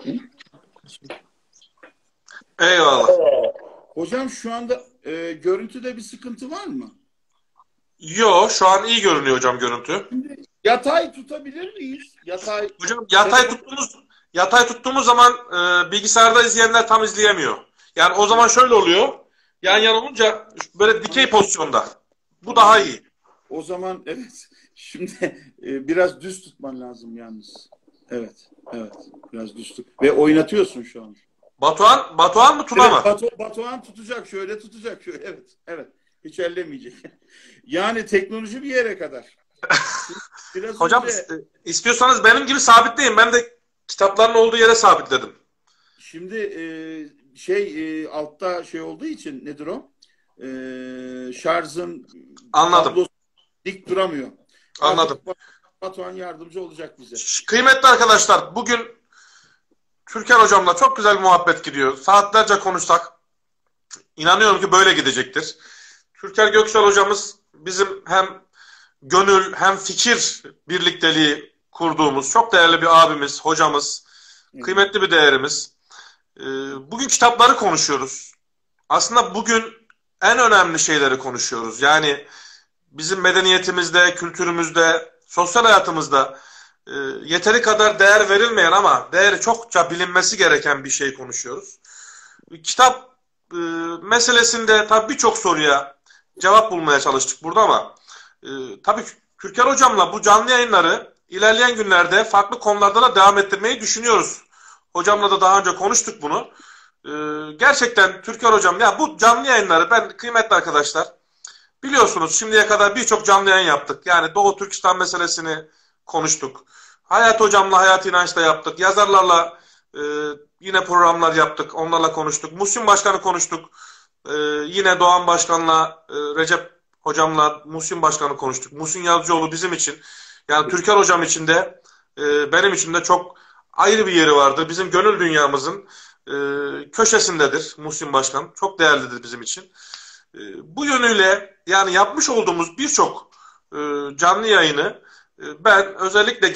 Eyvallah. Hocam şu anda görüntüde bir sıkıntı var mı? Yo, şu an iyi görünüyor hocam görüntü. Şimdi yatay tutabilir miyiz? Yatay Hocam telefon. yatay tuttuğumuz zaman bilgisayarda izleyenler tam izleyemiyor. Yani o zaman şöyle oluyor. Yan yana olunca böyle dikey pozisyonda. Bu daha iyi. O zaman evet. Şimdi biraz düz tutman lazım yalnız. Evet. Evet. Biraz düz tut. Ve oynatıyorsun şu an. Batuhan mı Tuna Evet, mı? Batuhan tutacak. Şöyle tutacak. Şöyle. Evet. Evet. Hiç ellemeyecek. Yani teknoloji bir yere kadar. Şimdi biraz Hocam önce istiyorsanız benim gibi sabitleyin. Ben de kitapların olduğu yere sabitledim. şimdi altta şey olduğu için nedir o? Şarjın Anladım. kablosu dik duramıyor. Anladım. Artık Batuhan yardımcı olacak bize. Kıymetli arkadaşlar, bugün Türker hocamla çok güzel muhabbet gidiyor. Saatlerce konuşsak inanıyorum ki böyle gidecektir. Türker Göksel hocamız bizim hem gönül hem fikir birlikteliği kurduğumuz çok değerli bir abimiz, hocamız, kıymetli bir değerimiz. Bugün kitapları konuşuyoruz. Aslında bugün en önemli şeyleri konuşuyoruz. Yani bizim medeniyetimizde, kültürümüzde, sosyal hayatımızda yeteri kadar değer verilmeyen ama değeri çokça bilinmesi gereken bir şey konuşuyoruz. Kitap meselesinde tabii birçok soruya cevap bulmaya çalıştık burada ama tabii Türker hocamla bu canlı yayınları ilerleyen günlerde farklı konularda da devam ettirmeyi düşünüyoruz. Hocamla da daha önce konuştuk bunu. Gerçekten Türker hocam, ya bu canlı yayınları, ben kıymetli arkadaşlar, biliyorsunuz şimdiye kadar birçok canlı yayın yaptık. Yani Doğu Türkistan meselesini konuştuk. Hayat hocamla Hayat İnanç'ta yaptık. Yazarlarla yine programlar yaptık. Onlarla konuştuk. Muhsin Başkan'ı konuştuk. Yine Doğan Başkan'la Recep hocamla Muhsin Başkan'ı konuştuk. Muhsin Yazıcıoğlu bizim için, yani Türker hocam için de benim için de çok ayrı bir yeri vardır. Bizim gönül dünyamızın köşesindedir Muhsin Başkan. Çok değerlidir bizim için. Bu yönüyle yani yapmış olduğumuz birçok canlı yayını ben özellikle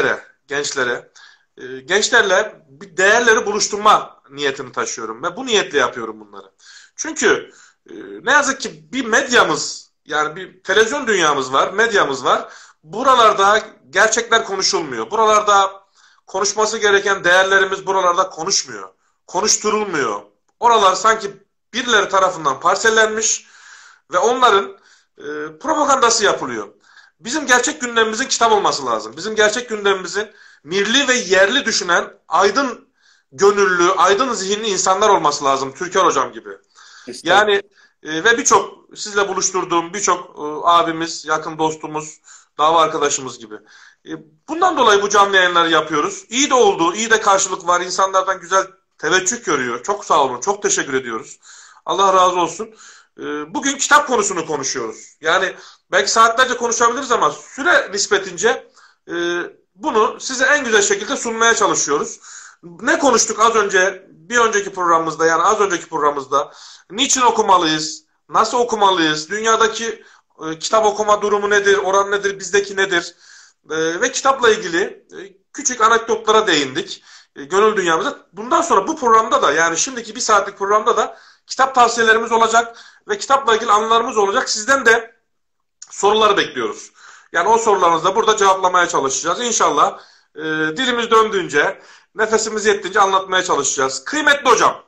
gençlerle bir değerleri buluşturma niyetini taşıyorum ve bu niyetle yapıyorum bunları. Çünkü ne yazık ki bir medyamız, yani bir televizyon dünyamız var, medyamız var. Buralarda gerçekler konuşulmuyor. Buralarda konuşması gereken değerlerimiz buralarda konuşmuyor. Konuşturulmuyor. Oralar sanki birileri tarafından parsellenmiş ve onların propagandası yapılıyor. Bizim gerçek gündemimizin kitap olması lazım. Bizim gerçek gündemimizin milli ve yerli düşünen, aydın gönüllü, aydın zihinli insanlar olması lazım. Türker hocam gibi. Yani ve birçok sizle buluşturduğum birçok abimiz, yakın dostumuz, dava arkadaşımız gibi. Bundan dolayı bu canlı yayınları yapıyoruz. İyi de oldu, iyi de karşılık var. İnsanlardan güzel teveccüh görüyor. Çok sağ olun, çok teşekkür ediyoruz. Allah razı olsun. Bugün kitap konusunu konuşuyoruz. Yani belki saatlerce konuşabiliriz ama süre nispetince bunu size en güzel şekilde sunmaya çalışıyoruz. Ne konuştuk az önce, bir önceki programımızda, yani az önceki programımızda? Niçin okumalıyız? Nasıl okumalıyız? Dünyadaki kitap okuma durumu nedir? Oran nedir? Bizdeki nedir? Ve kitapla ilgili küçük anekdotlara değindik. Gönül dünyamıza. Bundan sonra bu programda da, yani şimdiki bir saatlik programda da kitap tavsiyelerimiz olacak ve kitapla ilgili anılarımız olacak. Sizden de soruları bekliyoruz. Yani o sorularınızı da burada cevaplamaya çalışacağız. İnşallah dilimiz döndüğünce, nefesimiz yettiğince anlatmaya çalışacağız. Kıymetli hocam,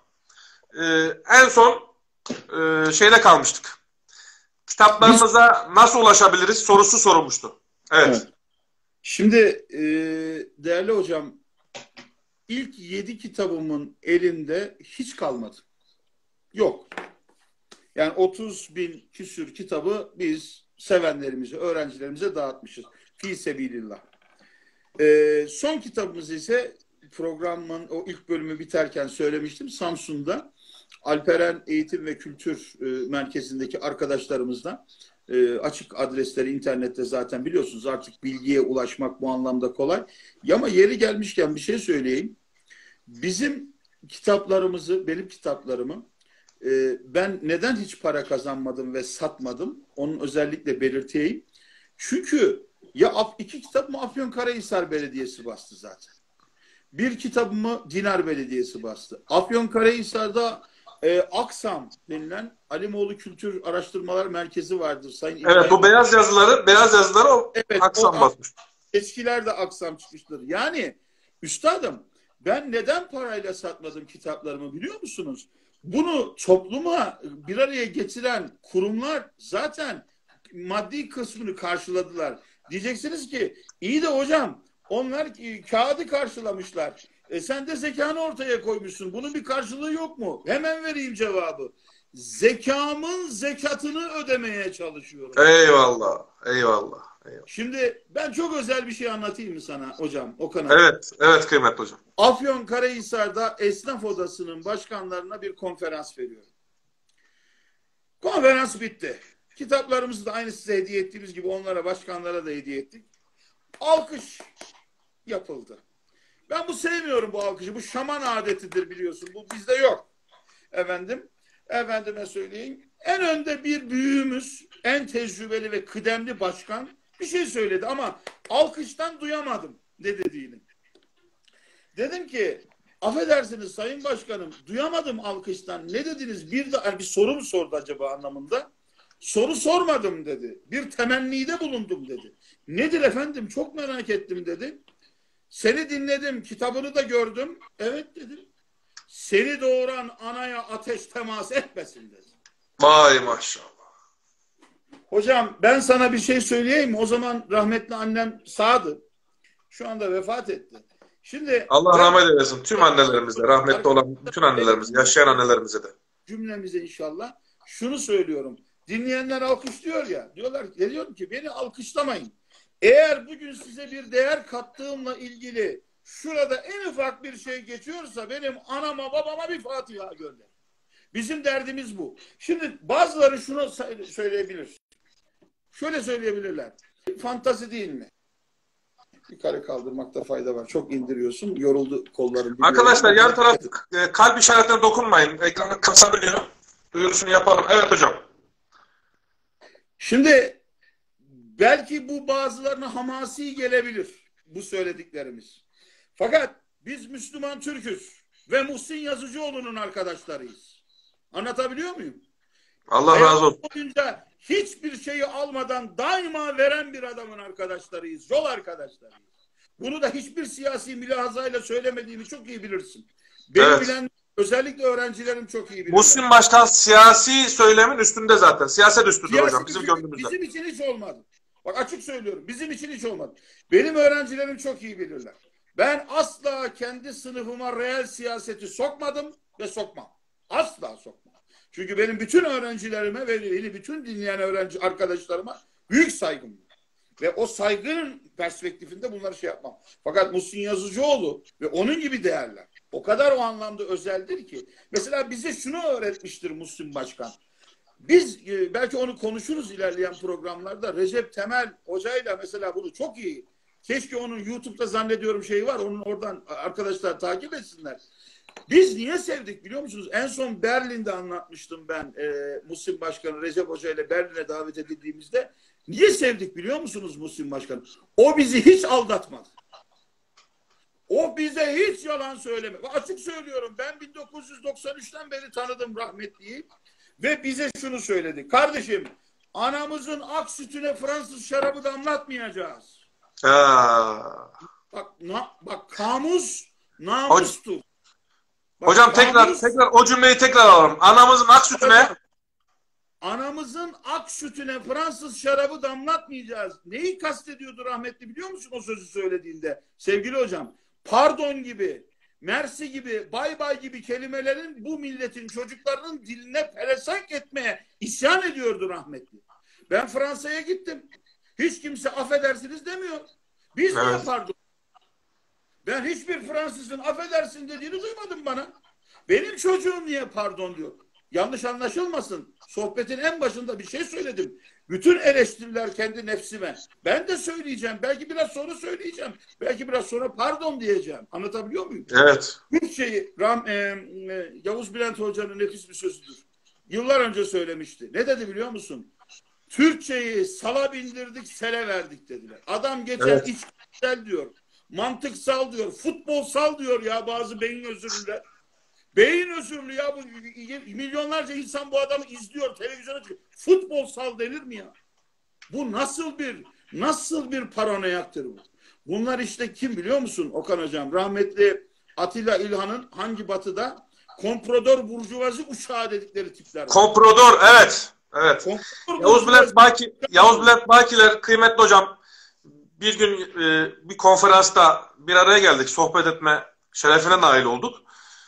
en son şeyde kalmıştık. Kitaplarınıza nasıl ulaşabiliriz sorusu sorulmuştu. Evet. Şimdi değerli hocam, ilk 7 kitabımın elinde hiç kalmadı. Yok. Yani 30 bin küsür kitabı biz sevenlerimize, öğrencilerimize dağıtmışız. Fî sebilillah. Son kitabımız ise programın o ilk bölümü biterken söylemiştim. Samsun'da Alperen Eğitim ve Kültür Merkezi'ndeki arkadaşlarımızla açık adresleri internette zaten biliyorsunuz, artık bilgiye ulaşmak bu anlamda kolay. Ama yeri gelmişken bir şey söyleyeyim. Bizim kitaplarımızı, benim kitaplarımı ben neden hiç para kazanmadım ve satmadım? Onu özellikle belirteyim. Çünkü ya iki kitap mı Afyonkarahisar Belediyesi bastı zaten. Bir kitabımı Dinar Belediyesi bastı. Afyonkarahisar'da Aksam denilen Alimoğlu Kültür Araştırmalar Merkezi vardır. Sayın Evet, İbrahim. o beyaz yazıları o Evet, Aksam basmış. eskiler de Aksam çıkmıştır. Yani üstadım, ben neden parayla satmadım kitaplarımı biliyor musunuz? Bunu topluma bir araya getiren kurumlar zaten maddi kısmını karşıladılar. Diyeceksiniz ki iyi de hocam onlar kağıdı karşılamışlar. Sen de zekanı ortaya koymuşsun. Bunun bir karşılığı yok mu? Hemen vereyim cevabı. Zekamın zekatını ödemeye çalışıyorum. Eyvallah. Eyvallah. Eyvallah. Şimdi ben çok özel bir şey anlatayım mı sana hocam? Okan Evet. Evet kıymetli hocam. Afyonkarahisar'da Esnaf Odası'nın başkanlarına bir konferans veriyorum. Konferans bitti. Kitaplarımızı da aynı size hediye ettiğimiz gibi onlara, başkanlara da hediye ettik. Alkış yapıldı. Ben sevmiyorum bu alkışı. Bu şaman adetidir biliyorsun. Bu bizde yok. Efendime söyleyeyim. En önde bir büyüğümüz, en tecrübeli ve kıdemli başkan bir şey söyledi ama alkıştan duyamadım ne dediğini. Dedim ki affedersiniz Sayın Başkanım, duyamadım alkıştan. Ne dediniz? Bir soru mu sordu acaba anlamında? Soru sormadım dedi. Bir temennide bulundum dedi. Nedir efendim? Çok merak ettim dedi. Seni dinledim, kitabını da gördüm. Evet dedim. Seni doğuran anaya ateş temas etmesin dedi. Vay maşallah. Hocam ben sana bir şey söyleyeyim mi? O zaman rahmetli annem sağdı. Şu anda vefat etti. Şimdi Allah rahmet eylesin tüm annelerimize, rahmetli olan bütün annelerimize, yaşayan annelerimize de. Cümlemize inşallah. Şunu söylüyorum. Dinleyenler alkışlıyor ya. Diyorum ki beni alkışlamayın. Eğer bugün size bir değer kattığımla ilgili şurada en ufak bir şey geçiyorsa benim anama babama bir Fatiha gönder. Bizim derdimiz bu. Şimdi bazıları şunu söyleyebilir. Şöyle söyleyebilirler. Fantazi değil mi? Yukarı kaldırmakta fayda var. Çok indiriyorsun. Yoruldu kollarım. Arkadaşlar yan taraf kalp işaretine dokunmayın. Ekranı kasabiliyor. Duyurusunu yapalım. Evet hocam. Şimdi belki bu bazılarına hamasi gelebilir. Bu söylediklerimiz. Fakat biz Müslüman Türk'üz. Ve Muhsin Yazıcıoğlu'nun arkadaşlarıyız. Anlatabiliyor muyum? Allah razı olsun. Boyunca hiçbir şeyi almadan daima veren bir adamın arkadaşlarıyız. Yol arkadaşlarıyız. Bunu da hiçbir siyasi mülahazayla söylemediğimi çok iyi bilirsin. Beni bilen özellikle öğrencilerim çok iyi bilir. Muhsin Başkan siyasi söylemin üstünde zaten. Siyaset üstündür hocam bizim gönlümüzde. Bizim için hiç olmadı. Bak açık söylüyorum. Bizim için hiç olmadı. Benim öğrencilerim çok iyi bilirler. Ben asla kendi sınıfıma reel siyaseti sokmadım ve sokmam. Asla sokmam. Çünkü benim bütün öğrencilerime ve beni bütün dinleyen öğrenci arkadaşlarıma büyük saygım var. Ve o saygının perspektifinde bunları yapmam. Fakat Muhsin Yazıcıoğlu ve onun gibi değerler o kadar o anlamda özeldir ki. Mesela bize şunu öğretmiştir Muhsin Başkan. Biz belki onu konuşuruz ilerleyen programlarda. Recep Temel hocayla mesela bunu çok iyi. Keşke onun YouTube'da zannediyorum şeyi var. Onun oradan arkadaşlar takip etsinler. Biz niye sevdik biliyor musunuz? En son Berlin'de anlatmıştım ben Muhsin Başkan'ı Recep Hoca ile Berlin'e davet edildiğimizde. Niye sevdik biliyor musunuz Muhsin Başkan'ı? O bizi hiç aldatmadı. O bize hiç yalan söylemedi. Açık söylüyorum ben 1993'ten beri tanıdım rahmetliyi ve bize şunu söyledi. Kardeşim anamızın ak sütüne Fransız şarabı damlatmayacağız. Bak kamus namustur. Hocam tekrar o cümleyi tekrar alalım. Anamızın ak sütüne Fransız şarabı damlatmayacağız. Neyi kastediyordu rahmetli biliyor musun o sözü söylediğinde? Sevgili hocam, pardon gibi, mersi gibi, bay bay gibi kelimelerin bu milletin çocuklarının diline pelesenk etmeye isyan ediyordu rahmetli. Ben Fransa'ya gittim. Hiç kimse affedersiniz demiyor. Biz niye pardon? Ben hiçbir Fransızın affedersin dediğini duymadım bana. Benim çocuğum niye pardon diyor. Yanlış anlaşılmasın. Sohbetin en başında bir şey söyledim. Bütün eleştiriler kendi nefsime. Ben de söyleyeceğim. Belki biraz sonra söyleyeceğim. Belki biraz sonra pardon diyeceğim. Anlatabiliyor muyum? Evet. Bir şeyi Yavuz Bülent Hoca'nın nefis bir sözüdür. Yıllar önce söylemişti. Ne dedi biliyor musun? Türkçeyi sala bindirdik, sele verdik dediler. Adam geçen içsel diyor. mantıksal diyor, futbolsal diyor ya bazı beyin özürlüler. Beyin özürlü ya, bu milyonlarca insan bu adamı izliyor, televizyona çıkıyor. Futbolsal denir mi ya? Bu nasıl bir paranoyaktır bu? Bunlar işte kim biliyor musun Okan Hocam? Rahmetli Atilla İlhan'ın Hangi Batı'da komprador burjuvazi uçağı dedikleri tipler var. Komprador, evet. Evet. Yavuz Bülent Bakiler, kıymetli hocam, bir gün bir konferansta bir araya geldik. Sohbet etme şerefine nail olduk.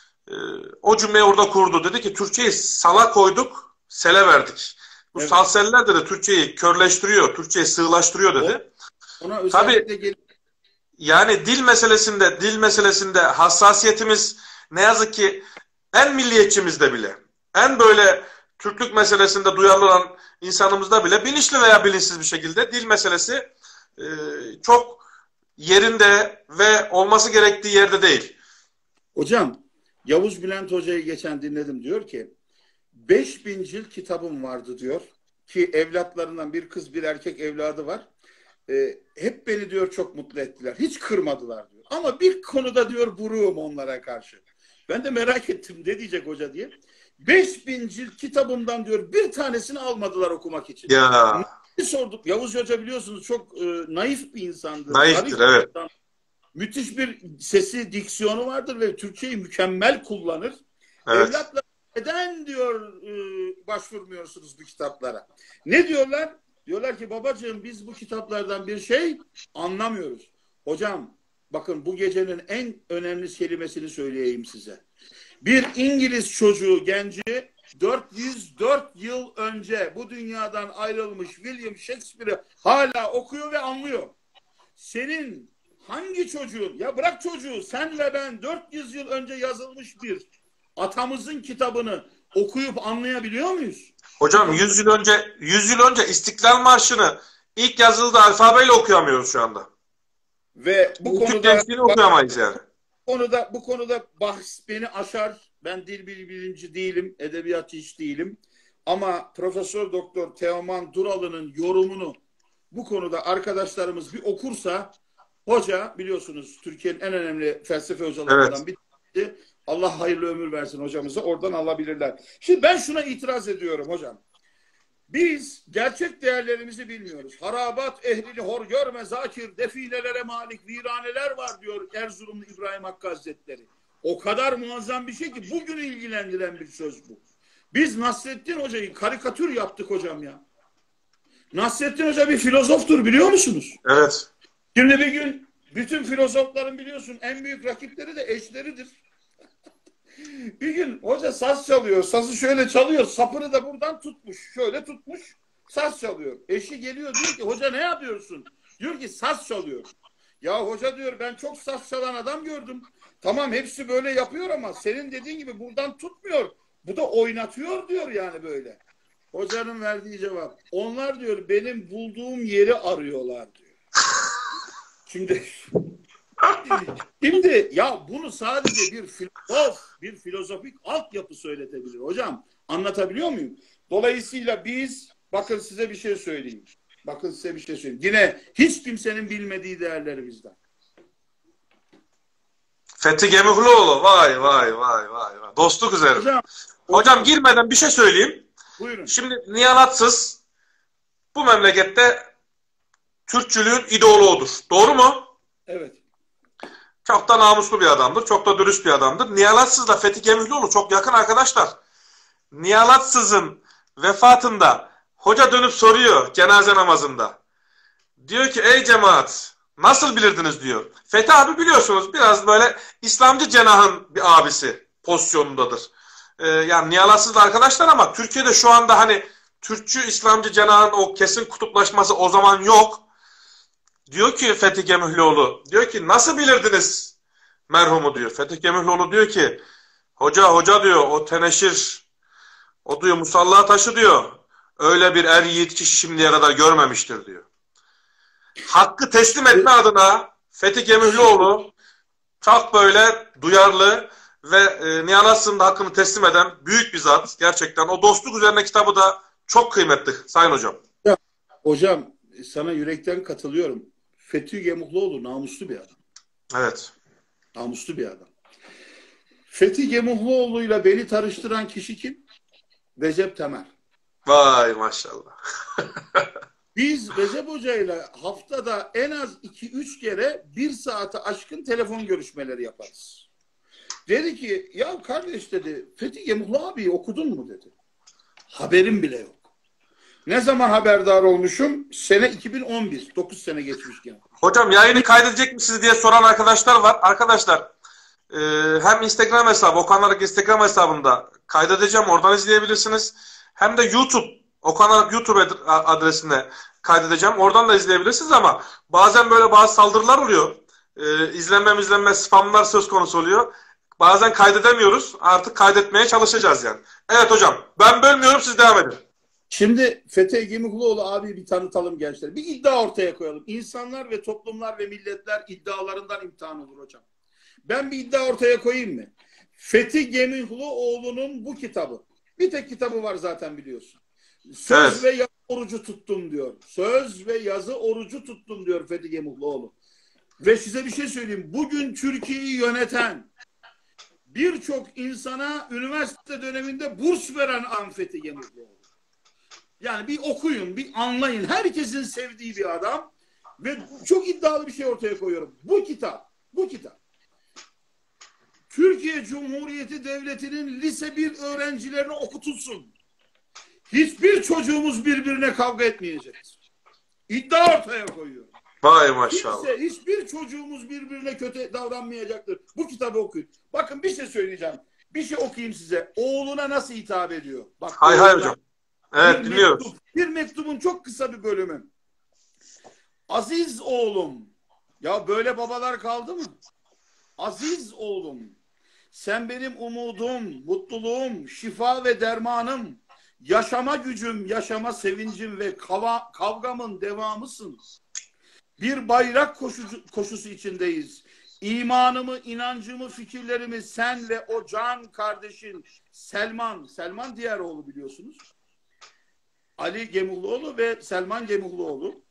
O cümleyi orada kurdu. Dedi ki Türkçeyi sala koyduk, sele verdik. Bu evet. Salseller de Türkçeyi körleştiriyor, Türkçeyi sığlaştırıyor dedi. Tabii yani dil meselesinde hassasiyetimiz ne yazık ki en milliyetçimizde bile, en böyle Türklük meselesinde duyarlı olan insanımızda bile bilinçli veya bilinçsiz bir şekilde dil meselesi çok yerinde ve olması gerektiği yerde değil. Hocam, Yavuz Bülent Hoca'yı geçen dinledim, diyor ki 5000 cilt kitabım vardı diyor ki evlatlarından bir kız bir erkek evladı var. Hep beni diyor çok mutlu ettiler. Hiç kırmadılar diyor. Ama bir konuda diyor buruğum onlara karşı. Ben de merak ettim ne diyecek hoca diye. 5000 cilt kitabımdan diyor bir tanesini almadılar okumak için. Ya. Sorduk. Yavuz Hoca biliyorsunuz çok naif bir insandır. Naiftir, evet. Müthiş bir sesi, diksiyonu vardır ve Türkçeyi mükemmel kullanır. Evet. Evlatlar neden diyor başvurmuyorsunuz bu kitaplara? Ne diyorlar? Diyorlar ki babacığım biz bu kitaplardan bir şey anlamıyoruz. Hocam bakın bu gecenin en önemli kelimesini söyleyeyim size. Bir İngiliz çocuğu genci 404 yıl önce bu dünyadan ayrılmış William Shakespeare'i hala okuyor ve anlıyor. Senin hangi çocuğun, ya bırak çocuğu, sen ve ben 400 yıl önce yazılmış bir atamızın kitabını okuyup anlayabiliyor muyuz? Hocam 100 yıl önce İstiklal Marşı'nı ilk yazıldığı alfabeyle okuyamıyoruz şu anda. Ve bu konuda okuyamayız yani. Bu konuda bahs beni aşar. Ben dil bilimci değilim, edebiyatçı hiç değilim. Ama Profesör Doktor Teoman Duralı'nın yorumunu bu konuda arkadaşlarımız bir okursa, hoca biliyorsunuz Türkiye'nin en önemli felsefe hocalarından bir tanesi. Allah hayırlı ömür versin hocamıza. Oradan alabilirler. Şimdi ben şuna itiraz ediyorum hocam. Biz gerçek değerlerimizi bilmiyoruz. Harabat ehlini hor görme zakir, definelere malik viraneler var diyor Erzurumlu İbrahim Hakkı Hazretleri. O kadar muazzam bir şey ki bugünü ilgilendiren bir söz bu. Biz Nasrettin Hoca'yı karikatür yaptık hocam ya. Nasrettin Hoca bir filozoftur biliyor musunuz? Evet. Şimdi bir gün bütün filozofların biliyorsun en büyük rakipleri de eşleridir. Bir gün hoca saz çalıyor. Sazı şöyle çalıyor. Sapını da buradan tutmuş. Şöyle tutmuş. Saz çalıyor. Eşi geliyor diyor ki hoca ne yapıyorsun? Diyor ki saz çalıyor. Ya hoca diyor ben çok saz çalan adam gördüm. Tamam hepsi böyle yapıyor ama senin dediğin gibi buradan tutmuyor. Bu da oynatıyor diyor yani böyle. Hocanın verdiği cevap. Onlar diyor benim bulduğum yeri arıyorlar diyor. Şimdi ya bunu sadece bir filozofik altyapı söyletebilir hocam. Anlatabiliyor muyum? Dolayısıyla biz bakın size bir şey söyleyeyim. Yine hiç kimsenin bilmediği değerlerimizden. Fethi Gemihloğlu. Vay. Dostluk üzere. Hocam girmeden bir şey söyleyeyim. Buyurun. Şimdi Nihal Atsız bu memlekette Türkçülüğün ideoloğudur. Doğru mu? Evet. Çok da namuslu bir adamdır. Çok da dürüst bir adamdır. Nihal Atsız'la Fethi Gemihloğlu çok yakın arkadaşlar. Nihal Atsız'ın vefatında hoca dönüp soruyor cenaze namazında. Diyor ki ey cemaat nasıl bilirdiniz diyor. Fethi abi biliyorsunuz biraz böyle İslamcı cenahın bir abisi pozisyonundadır. Yani Nihal Atsız'la arkadaşlar ama Türkiye'de şu anda hani Türkçü İslamcı cenahın o kesin kutuplaşması o zaman yok. Diyor ki Fethi Gemihloğlu, diyor ki nasıl bilirdiniz merhumu diyor. Fethi Gemihloğlu diyor ki hoca diyor o teneşir, o diyor musalla taşı diyor. Öyle bir er yiğit kişi şimdiye kadar görmemiştir diyor. Hakkı teslim etme adına Fethi Gemihloğlu çok böyle duyarlı ve Nihal Atsız'ın da hakkını teslim eden büyük bir zat. Gerçekten o dostluk üzerine kitabı da çok kıymetli Sayın Hocam. Hocam sana yürekten katılıyorum. Fethi Gemihloğlu namuslu bir adam. Evet. Namuslu bir adam. Fethi Gemuhluoğlu'yla beni tanıştıran kişi kim? Recep Temer. Vay maşallah. Biz Recep Hoca ile haftada en az 2-3 kere 1 saate aşkın telefon görüşmeleri yaparız. Dedi ki ya kardeş dedi Fethi Gemuhlu abiyi okudun mu dedi. Haberim bile yok. Ne zaman haberdar olmuşum? Sene 2011. 9 sene geçmişken. Hocam yayını kaydedecek misiniz diye soran arkadaşlar var. Arkadaşlar hem Instagram hesabı, Okan Arak Instagram hesabında kaydedeceğim. Oradan izleyebilirsiniz. Hem de YouTube, Okan Arak YouTube adresine kaydedeceğim. Oradan da izleyebilirsiniz ama bazen böyle bazı saldırılar oluyor. İzlenme spamlar söz konusu oluyor. Bazen kaydedemiyoruz. Artık kaydetmeye çalışacağız yani. Evet hocam. Ben bölmüyorum. Siz devam edin. Şimdi Fethi Gemuhluoğlu abi bir tanıtalım gençler. Bir iddia ortaya koyalım. İnsanlar ve toplumlar ve milletler iddialarından imtihan olur hocam. Ben bir iddia ortaya koyayım mı? Fethi Gemuhluoğlu'nun bu kitabı. Bir tek kitabı var zaten biliyorsun. Söz ve yazı orucu tuttum diyor. Söz ve yazı orucu tuttum diyor Fethi Gemuhluoğlu. Ve size bir şey söyleyeyim. Bugün Türkiye'yi yöneten birçok insana üniversite döneminde burs veren Fethi Gemuhluoğlu. Yani bir okuyun, bir anlayın. Herkesin sevdiği bir adam ve çok iddialı bir şey ortaya koyuyorum. Bu kitap Türkiye Cumhuriyeti Devleti'nin lise 1 öğrencilerine okutulsun. Hiçbir çocuğumuz birbirine kavga etmeyecektir. İddia ortaya koyuyorum. Vay maşallah. Hiçbir çocuğumuz birbirine kötü davranmayacaktır. Bu kitabı okuyun. Bakın bir şey söyleyeceğim. Bir şey okuyayım size. Oğluna nasıl hitap ediyor? Bak, hay hocam. Evet dinliyoruz. Bir mektubun çok kısa bir bölümü. Aziz oğlum. Ya böyle babalar kaldı mı? Aziz oğlum. Sen benim umudum, mutluluğum, şifa ve dermanım. Yaşama gücüm, yaşama sevincim ve kavgamın devamısın. Bir bayrak koşusu içindeyiz. İmanımı, inancımı, fikirlerimi sen ve o can kardeşin Selman Diğeroğlu biliyorsunuz. Ali Gemuhluoğlu ve Selman Gemuhluoğlu.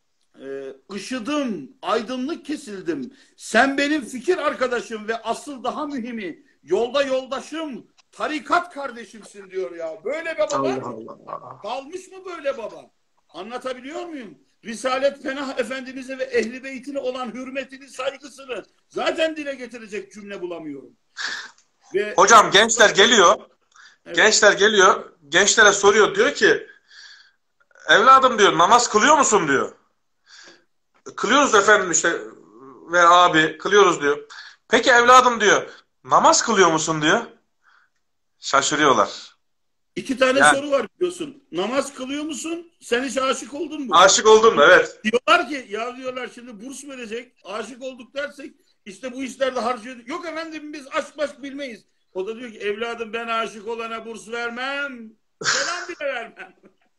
Işıdım, aydınlık kesildim. Sen benim fikir arkadaşım ve asıl daha mühimi yolda yoldaşım, tarikat kardeşimsin diyor ya. Böyle bir baba Allah Allah. kalmış mı böyle baba? Anlatabiliyor muyum? Risalet Fenah Efendimiz'e ve Ehl-i Beyt'ine olan hürmetini, saygısını zaten dile getirecek cümle bulamıyorum. Ve hocam gençler geliyor. evet. Gençler geliyor. Gençlere soruyor. Diyor ki evladım diyor namaz kılıyor musun diyor. Kılıyoruz efendim işte ve abi kılıyoruz diyor. Peki evladım diyor namaz kılıyor musun diyor. Şaşırıyorlar. 2 tane soru var biliyorsun. Namaz kılıyor musun? Sen hiç aşık oldun mu? Aşık oldun mu? Evet. Diyorlar ki ya diyorlar şimdi burs verecek. Aşık olduk dersek işte bu işlerde harcıyor. Yok efendim biz aşk bilmeyiz. O da diyor ki evladım ben aşık olana burs vermem. Selam bile vermem.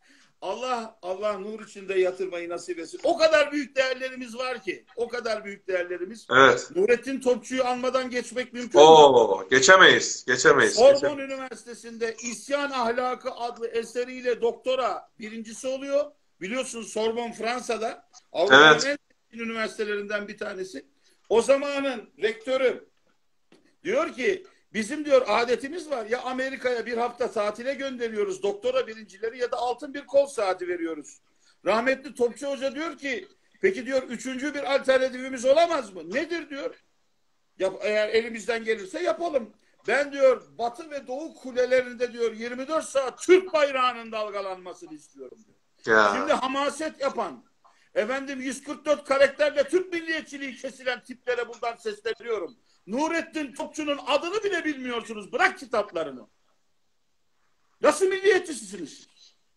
Allah nur içinde yatırmayı nasip etsin. O kadar büyük değerlerimiz var ki. O kadar büyük değerlerimiz. Evet. Nurettin Topçu'yu anmadan geçmek mümkün mü? Geçemeyiz. Sorbonne Üniversitesi'nde İsyan Ahlakı adlı eseriyle doktora birincisi oluyor. Biliyorsun Sorbonne Fransa'da. Avrupa'nın en üniversitelerinden bir tanesi. O zamanın rektörü diyor ki bizim diyor adetimiz var ya Amerika'ya bir hafta tatile gönderiyoruz doktora birincileri ya da altın bir kol saati veriyoruz. Rahmetli Topçu Hoca diyor ki peki diyor 3. bir alternatifimiz olamaz mı? Nedir diyor. Eğer elimizden gelirse yapalım. Ben diyor Batı ve Doğu kulelerinde diyor 24 saat Türk bayrağının dalgalanmasını istiyorum diyor. Ya. Şimdi hamaset yapan efendim 144 karakterle Türk milliyetçiliği kesilen tiplere buradan sesleniyorum. Nurettin Topçu'nun adını bile bilmiyorsunuz. Bırak kitaplarını. Nasıl milliyetçisiniz?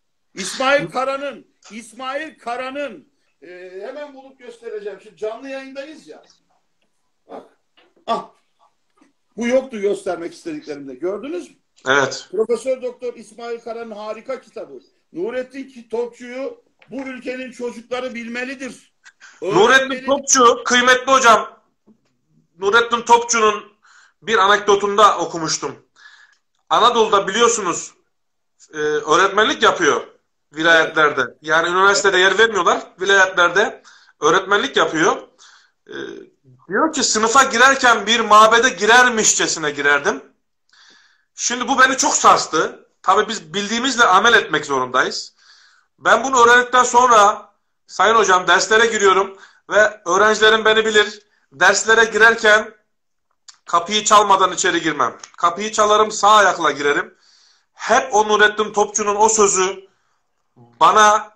İsmail Kara'nın hemen bulup göstereceğim. Şimdi canlı yayındayız ya. Bak. Bu yoktu göstermek istediklerimde. Gördünüz mü? Evet. Profesör Doktor İsmail Kara'nın harika kitabı. Nurettin Topçu'yu bu ülkenin çocukları bilmelidir. Nurettin Topçu, kıymetli hocam, Nurettin Topçu'nun bir anekdotunda okumuştum. Anadolu'da biliyorsunuz öğretmenlik yapıyor vilayetlerde. Yani üniversitede yer vermiyorlar. Vilayetlerde öğretmenlik yapıyor. E, Diyor ki sınıfa girerken bir mabede girermişçesine girerdim. Şimdi bu beni çok sarstı. Tabii biz bildiğimizle amel etmek zorundayız. Ben bunu öğrendikten sonra sayın hocam derslere giriyorum ve öğrencilerim beni bilir. Derslere girerken kapıyı çalmadan içeri girmem. Kapıyı çalarım, sağ ayakla girerim. Hep o Nurettin Topçu'nun o sözü bana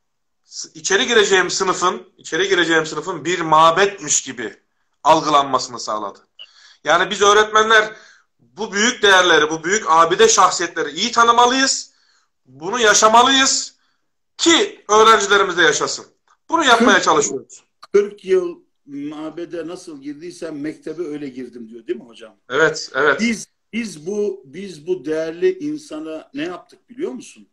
içeri gireceğim sınıfın bir mabetmiş gibi algılanmasını sağladı. Yani biz öğretmenler bu büyük değerleri, bu büyük abide şahsiyetleri iyi tanımalıyız. Bunu yaşamalıyız ki öğrencilerimiz de yaşasın. Bunu yapmaya çalışıyoruz. 40 yıl mabede nasıl girdiysem mektebe öyle girdim diyor, değil mi hocam? Evet, evet. Biz bu değerli insana ne yaptık biliyor musun?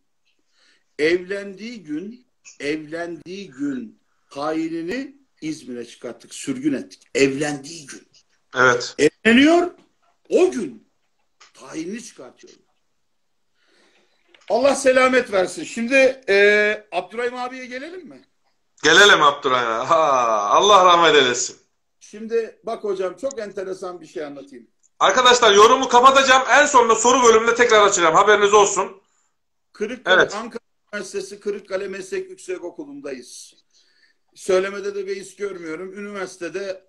Evlendiği gün tayinini İzmir'e çıkarttık, sürgün ettik. Evlendiği gün. Evet. Evleniyor, o gün tayinini çıkartıyor. Allah selamet versin. Şimdi Abdurrahim abiye gelelim mi? Gelelim Abdurrahim'e. Allah rahmet eylesin. Şimdi bak hocam, çok enteresan bir şey anlatayım. Arkadaşlar yorumu kapatacağım. En sonunda soru bölümünde tekrar açacağım. Haberiniz olsun. Kırıkkale, Evet. Ankara Üniversitesi Kırıkkale Meslek Yüksekokulu'ndayız. Söylemede de beis görmüyorum. Üniversitede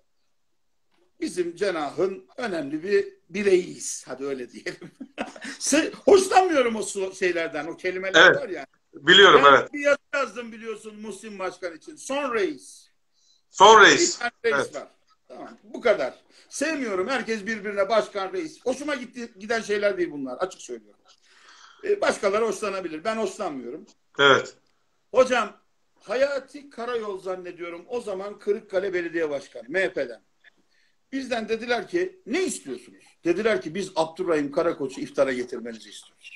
bizim cenahın önemli bir bireyiyiz. Hadi öyle diyelim. Hoşlanmıyorum o şeylerden, o kelimeler Evet. var ya. Biliyorum, Ben evet. bir yazı yazdım biliyorsun Muhsin Başkan için. Son reis. Son Bir reis. tane reis Evet. var. Tamam. Bu kadar. Sevmiyorum. Herkes birbirine başkan, reis. Hoşuma giden şeyler değil bunlar. Açık söylüyorum. Başkaları hoşlanabilir. Ben hoşlanmıyorum. Evet. Hocam Hayati Karayol zannediyorum. O zaman Kırıkkale Belediye Başkanı. MHP'den. Bizden dediler ki ne istiyorsunuz? Dediler ki biz Abdurrahim Karakoç'u iftara getirmenizi istiyoruz.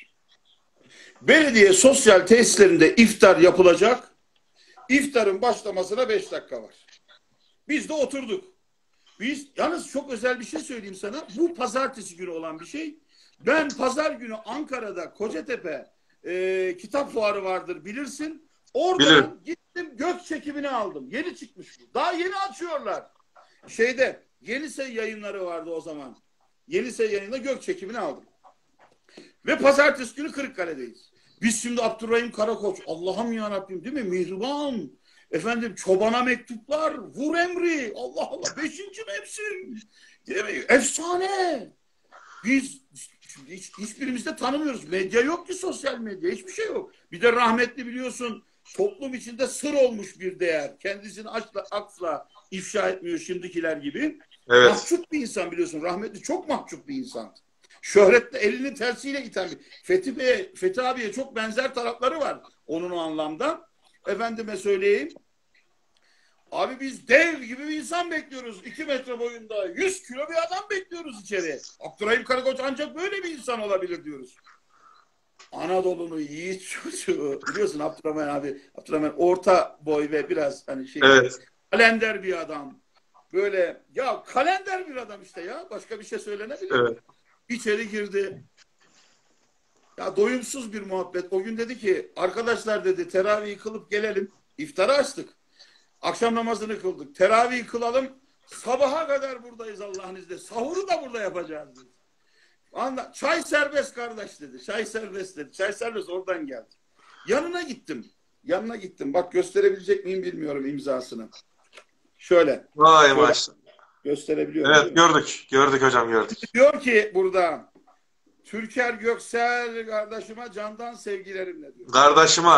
Belediye sosyal tesislerinde iftar yapılacak. İftarın başlamasına 5 dakika var. Biz de oturduk. Biz yalnız çok özel bir şey söyleyeyim sana. Bu pazartesi günü olan bir şey. Ben pazar günü Ankara'da Kocatepe kitap fuarı vardır bilirsin. Oradan Bilirim. gittim, gök çekimini aldım. Yeni çıkmış bu. Daha yeni açıyorlar. Yenisey yayınları vardı o zaman. Yenisey yayınında gök çekimini aldım. Ve pazartesi günü Kırıkkale'deyiz. Biz şimdi Abdurrahim Karakoç, Allah'ım yarabbim, değil mi? Mihriban. Efendim çobana mektuplar, vur emri. Allah Allah, 5. mevsim. Değil mi? Efsane. Biz hiçbirimizde tanımıyoruz. Medya yok ki, sosyal medya. Hiçbir şey yok. Bir de rahmetli biliyorsun toplum içinde sır olmuş bir değer. Kendisini asla ifşa etmiyor şimdikiler gibi. Evet. Mahcup bir insan biliyorsun. Rahmetli çok mahcup bir insan. Şöhretle elini tersiyle iten bir. Fethi abiye çok benzer tarafları var onun o anlamda. Efendime söyleyeyim. Abi biz dev gibi bir insan bekliyoruz. 2 metre boyunda 100 kilo bir adam bekliyoruz içeri. Abdurrahim Karakoç ancak böyle bir insan olabilir diyoruz. Anadolu'nun yiğit çocuğu. Biliyorsun Abdurrahman abi. Abdurrahman orta boy ve biraz hani Evet. kalender bir adam. Böyle ya kalender bir adam işte ya. Başka bir şey söylenebilir mi? Evet. İçeri girdi. Ya doyumsuz bir muhabbet. O gün dedi ki arkadaşlar dedi teravih kılıp gelelim. İftarı açtık. Akşam namazını kıldık. Teravih kılalım. Sabaha kadar buradayız Allah'ın izniyle. Sahuru da burada yapacağız dedi. Çay serbest kardeş dedi. Çay serbest dedi. Çay serbest oradan geldi. Yanına gittim. Bak gösterebilecek miyim bilmiyorum imzasını. Şöyle. Vay maşallah. Gösterebiliyorum. Evet, gördük. Gördük hocam, gördük. Diyor ki burada Türker Göksel kardeşime candan sevgilerimle diyor. Kardeşime.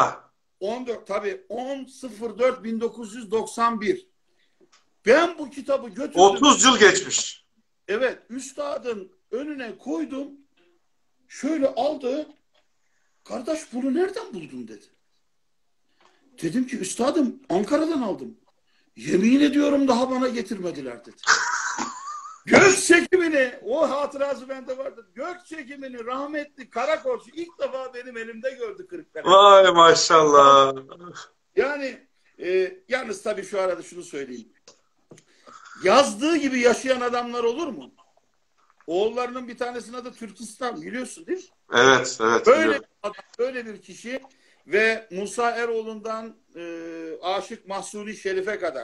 10.04.1991. Ben bu kitabı götürdüm. 30 yıl geçmiş. Evet, üstadın önüne koydum. Şöyle aldı. Kardeş bunu nereden buldun dedi. Dedim ki üstadım Ankara'dan aldım. Yemin ediyorum daha bana getirmediler dedi. Gök çekimini, o hatırası bende vardır. Gök çekimini rahmetli Karakoç ilk defa benim elimde gördü Kırıkkale. Vay maşallah. Yani yalnız tabii şu arada şunu söyleyeyim. Yazdığı gibi yaşayan adamlar olur mu? Oğullarının bir tanesinin adı Türkistan biliyorsun değil mi? Evet, evet. Böyle bir kişi ve Musa Eroğlu'ndan Aşık Mahsuni Şerif'e kadar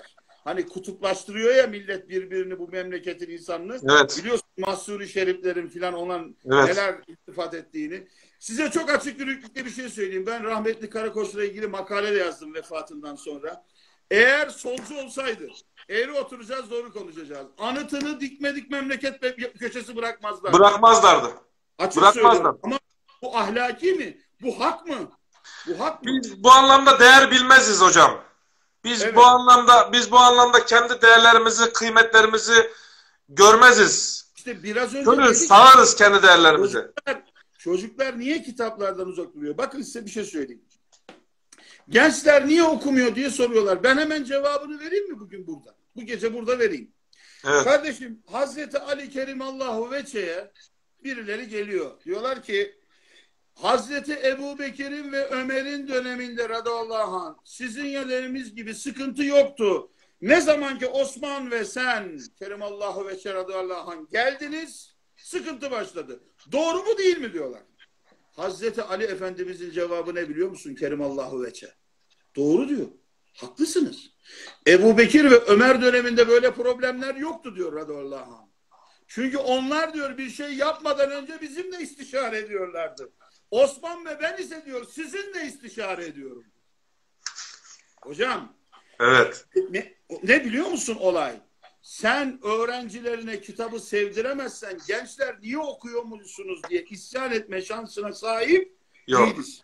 hani kutuplaştırıyor ya millet birbirini, bu memleketin insanını. Evet. Biliyorsun Mahsuri Şeriflerin filan olan Evet. neler iltifat ettiğini. Size çok açık yüreklilikle bir şey söyleyeyim. Ben rahmetli Karakoç'la ilgili makale de yazdım vefatından sonra. Eğer solcu olsaydı, eğri oturacağız, doğru konuşacağız. Anıtını dikmedik memleket köşesi bırakmazlar. Bırakmazlardı. Açık Bırakmazlar. söylüyorum. Ama bu ahlaki mi? Bu hak mı? Bu hak mı? Biz bu anlamda değer bilmeziz hocam. Biz Evet. bu anlamda kendi değerlerimizi, kıymetlerimizi görmeziz. İşte biraz önce Görürüz, dedik, sağlarız kendi değerlerimizi. çocuklar niye kitaplardan uzak duruyor? Bakın size bir şey söyleyeyim. Gençler niye okumuyor diye soruyorlar. Ben hemen cevabını vereyim mi bugün burada? Bu gece burada vereyim. Evet. Kardeşim, Hazreti Ali Kerimallahu Veçe'ye birileri geliyor. Diyorlar ki Hazreti Ebu Bekir'in ve Ömer'in döneminde radıyallahu anh sizin yerlerimiz gibi sıkıntı yoktu. Ne zaman ki Osman ve sen Kerimallahu Veçe radıyallahu anh geldiniz, sıkıntı başladı. Doğru mu değil mi diyorlar. Hazreti Ali Efendimizin cevabı ne biliyor musun Kerimallahu Veçe? Doğru diyor. Haklısınız. Ebu Bekir ve Ömer döneminde böyle problemler yoktu diyor radıyallahu anh. Çünkü onlar diyor bir şey yapmadan önce bizimle istişare ediyorlardı. Osman ve ben ise diyor sizinle istişare ediyorum. Hocam. Evet. Ne biliyor musun olay? Sen öğrencilerine kitabı sevdiremezsen gençler niye okuyor musunuz diye isyan etme şansına sahip değiliz.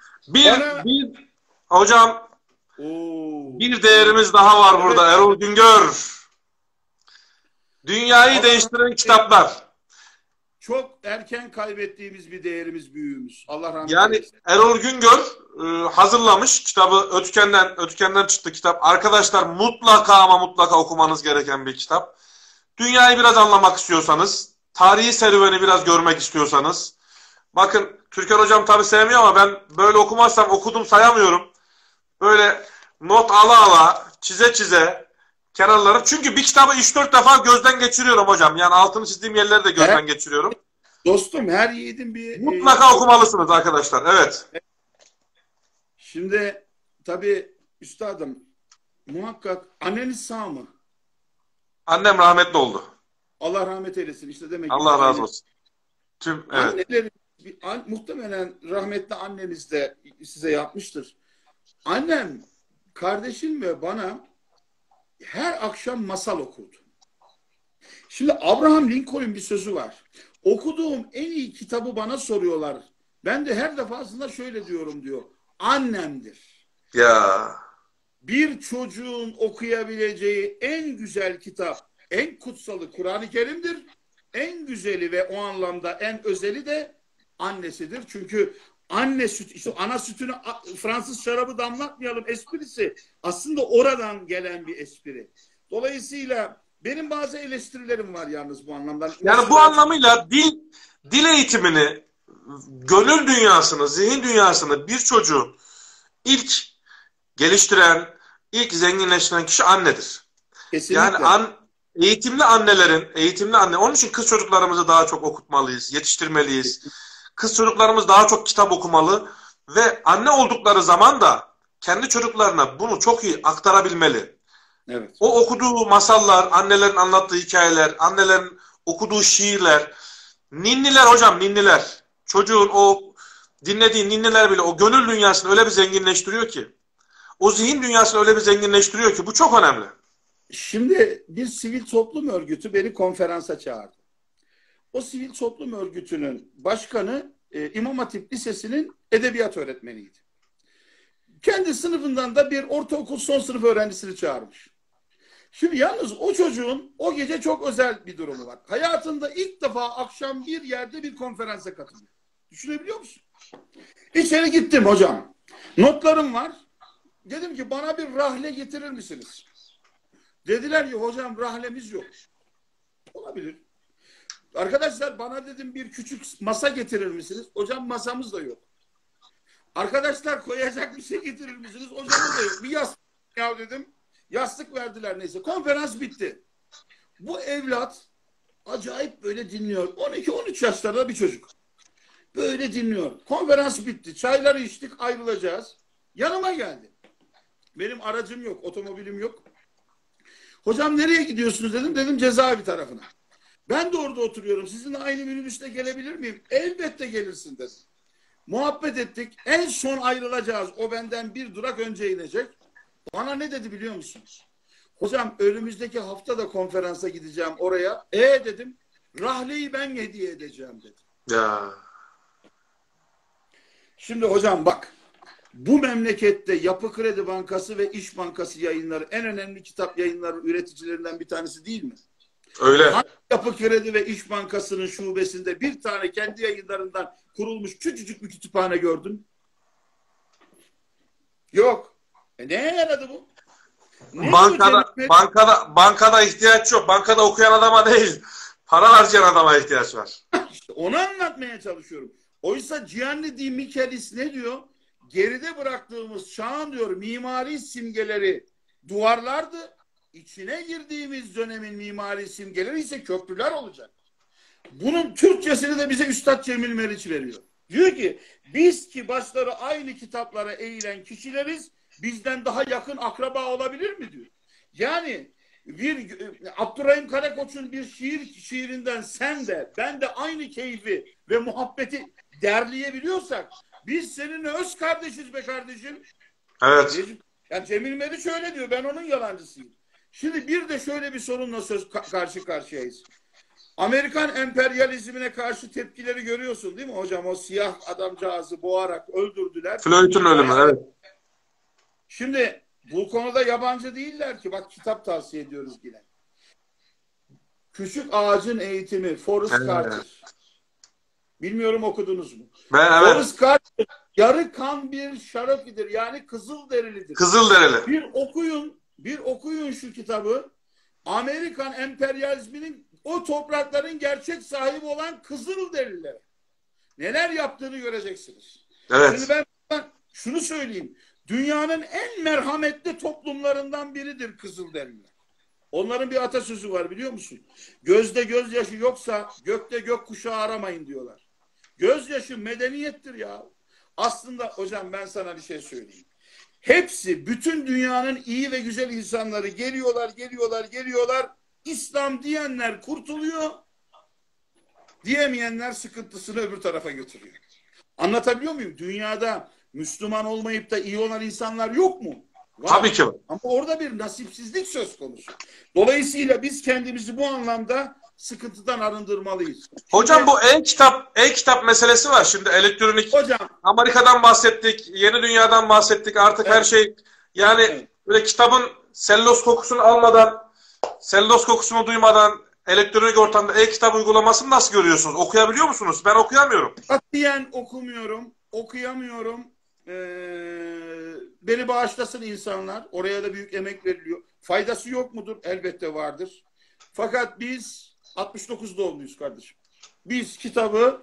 Hocam bir değerimiz daha var burada. Evet. Erol Güngör. Dünyayı değiştiren kitaplar. Çok erken kaybettiğimiz bir değerimiz, büyüğümüz. Allah rahmet eylesin. Yani Erol Güngör hazırlamış kitabı. Ötüken'den çıktı kitap. Arkadaşlar mutlaka ama mutlaka okumanız gereken bir kitap. Dünyayı biraz anlamak istiyorsanız, tarihi serüveni biraz görmek istiyorsanız. Bakın Türker hocam tabii sevmiyor ama ben böyle okumazsam okudum sayamıyorum. Böyle not ala çize kenarları. Çünkü bir kitabı 3-4 defa gözden geçiriyorum hocam. Yani altını çizdiğim yerleri de gözden geçiriyorum. Dostum her yiğidin bir... Mutlaka okumalısınız arkadaşlar. Evet. Şimdi tabii üstadım muhakkak anneniz sağ mı? Annem rahmetli oldu. Allah rahmet eylesin. İşte demek ki Allah razı olsun. Anneleri, muhtemelen rahmetli anneniz de size yapmıştır. Annem, kardeşim ve bana her akşam masal okurdu. Şimdi Abraham Lincoln'un bir sözü var. Okuduğum en iyi kitabı bana soruyorlar. Ben de her defasında şöyle diyorum diyor. Annemdir. Ya. Bir çocuğun okuyabileceği en güzel kitap, en kutsalı Kur'an-ı Kerim'dir. En güzeli ve o anlamda en özeli de annesidir. Çünkü anne sütü, işte ana sütünü Fransız şarabı damlatmayalım esprisi aslında oradan gelen bir espri. Dolayısıyla benim bazı eleştirilerim var yalnız bu anlamda. Yani bu anlamıyla dil eğitimini, gönül dünyasını, zihin dünyasını bir çocuğun ilk geliştiren, ilk zenginleştiren kişi annedir. Kesinlikle. Yani eğitimli anne, onun için kız çocuklarımızı daha çok okutmalıyız, yetiştirmeliyiz. Kız çocuklarımız daha çok kitap okumalı ve anne oldukları zaman da kendi çocuklarına bunu çok iyi aktarabilmeli. Evet. O okuduğu masallar, annelerin anlattığı hikayeler, annelerin okuduğu şiirler, ninniler hocam, ninniler. Çocuğun o dinlediği ninniler bile o gönül dünyasını öyle bir zenginleştiriyor ki, o zihin dünyasını öyle bir zenginleştiriyor ki bu çok önemli. Şimdi bir sivil toplum örgütü beni konferansa çağırdı. O sivil toplum örgütünün başkanı İmam Hatip Lisesi'nin edebiyat öğretmeniydi. Kendi sınıfından da bir ortaokul son sınıf öğrencisini çağırmış. Şimdi yalnız o çocuğun o gece çok özel bir durumu var. Hayatında ilk defa akşam bir yerde bir konferansa katılıyor. Düşünebiliyor musun? İçeri gittim hocam. Notlarım var. Dedim ki bana bir rahle getirir misiniz? Dediler ki hocam rahlemiz yok. Olabilir. Arkadaşlar bana dedim bir küçük masa getirir misiniz? Hocam masamız da yok. Arkadaşlar koyacak bir şey getirir misiniz? Hocamız da yok. Bir yastık ya dedim. Yastık verdiler neyse. Konferans bitti. Bu evlat acayip böyle dinliyor. 12-13 yaşlarında bir çocuk. Böyle dinliyor. Konferans bitti. Çayları içtik, ayrılacağız. Yanıma geldi. Benim aracım yok, otomobilim yok. Hocam nereye gidiyorsunuz dedim. Dedim cezaevi tarafına. Ben de orada oturuyorum. Sizinle aynı minibüste gelebilir miyim? Elbette gelirsin dedim. Muhabbet ettik. En son ayrılacağız. O benden bir durak önce inecek. Bana ne dedi biliyor musunuz? Hocam önümüzdeki hafta da konferansa gideceğim oraya. Dedim. Rahleyi ben hediye edeceğim dedi. Ya. Şimdi hocam bak. Bu memlekette Yapı Kredi Bankası ve İş Bankası yayınları en önemli kitap yayınları üreticilerinden bir tanesi değil mi? Öyle. Hangi Yapı Kredi ve İş Bankası'nın şubesinde bir tane kendi yayınlarından kurulmuş küçücük bir kütüphane gördün? Yok. Neye yaradı bu? Bankada ihtiyaç yok. Bankada okuyan adama değil, para harcayan adama ihtiyaç var. İşte onu anlatmaya çalışıyorum. Oysa Gianni Di Michelis ne diyor? Geride bıraktığımız çağın diyor mimari simgeleri duvarlardı. İçine girdiğimiz dönemin mimari simgeleri ise köprüler olacak. Bunun Türkçesini de bize Üstad Cemil Meriç veriyor. Diyor ki biz ki başları aynı kitaplara eğilen kişileriz, bizden daha yakın akraba olabilir mi diyor. Yani bir Abdurrahim Karakoç'un bir şiirinden sen de ben de aynı keyfi ve muhabbeti derleyebiliyorsak biz seninle öz kardeşiz be kardeşim. Evet. Yani Cemil Meriç öyle diyor. Ben onun yalancısıyım. Şimdi bir de şöyle bir sorunla karşı karşıyayız. Amerikan emperyalizmine karşı tepkileri görüyorsun değil mi hocam? O siyah adamcağızı boğarak öldürdüler. Floyd'un ölümü, evet. Şimdi bu konuda yabancı değiller ki. Bak kitap tavsiye ediyoruz yine. Küçük Ağacın Eğitimi, Forrest Carter. Bilmiyorum okudunuz mu? Evet. Forrest Carter yarı kan bir şarafidir. Yani Kızılderilidir. Kızılderili. Bir okuyun şu kitabı. Amerikan emperyalizminin o toprakların gerçek sahibi olan Kızılderililer neler yaptığını göreceksiniz. Evet. Şimdi ben şunu söyleyeyim. Dünyanın en merhametli toplumlarından biridir Kızılderililer. Onların bir atasözü var biliyor musun? Gözde gözyaşı yoksa gökte gökkuşağı aramayın diyorlar. Gözyaşı medeniyettir ya. Aslında hocam ben sana bir şey söyleyeyim. Hepsi, bütün dünyanın iyi ve güzel insanları geliyorlar. İslam diyenler kurtuluyor. Diyemeyenler sıkıntısını öbür tarafa götürüyor. Anlatabiliyor muyum? Dünyada Müslüman olmayıp da iyi olan insanlar yok mu? Var. Tabii ki var. Ama orada bir nasipsizlik söz konusu. Dolayısıyla biz kendimizi bu anlamda sıkıntıdan arındırmalıyız. Hocam bu e-kitap meselesi var. Şimdi elektronik hocam, Amerika'dan bahsettik, yeni dünyadan bahsettik. Artık her şey yani böyle kitabın sellos kokusunu almadan, sellos kokusunu duymadan elektronik ortamda e-kitap uygulamasını nasıl görüyorsunuz? Okuyabiliyor musunuz? Ben okuyamıyorum. Katiyen okumuyorum, okuyamıyorum. Beni bağışlasın insanlar. Oraya da büyük emek veriliyor. Faydası yok mudur? Elbette vardır. Fakat biz 69 doğumluyuz kardeşim. Biz kitabı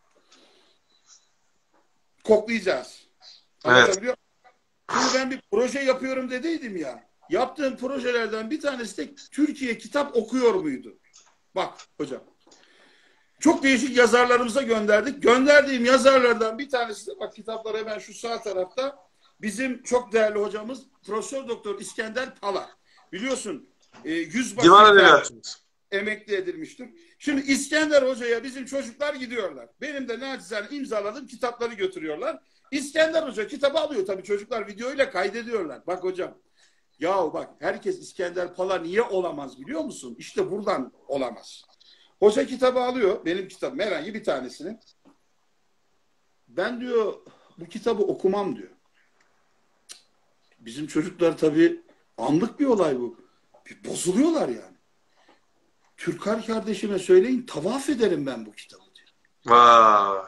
koklayacağız. Anlatabiliyor muyum? Şimdi ben bir proje yapıyorum dediydim ya. Yaptığım projelerden bir tanesi de Türkiye kitap okuyor muydu? Bak hocam. Çok değişik yazarlarımıza gönderdik. Gönderdiğim yazarlardan bir tanesi de bak kitaplar hemen şu sağ tarafta. Bizim çok değerli hocamız Profesör Doktor İskender Pala. Biliyorsun 100 emekli edilmiştir. Şimdi İskender Hoca'ya bizim çocuklar gidiyorlar. Benim de nacizane imzaladığım kitapları götürüyorlar. İskender Hoca kitabı alıyor. Tabii çocuklar videoyla kaydediyorlar. Bak hocam. Yahu bak herkes İskender Pala niye olamaz biliyor musun? İşte buradan olamaz. Hoca kitabı alıyor. Benim kitabım herhangi bir tanesini. Ben diyor bu kitabı okumam diyor. Bizim çocuklar tabii anlık bir olay bu. Bir bozuluyorlar yani. Türkar kardeşime söyleyin tavaf ederim ben bu kitabı diyor. Vay.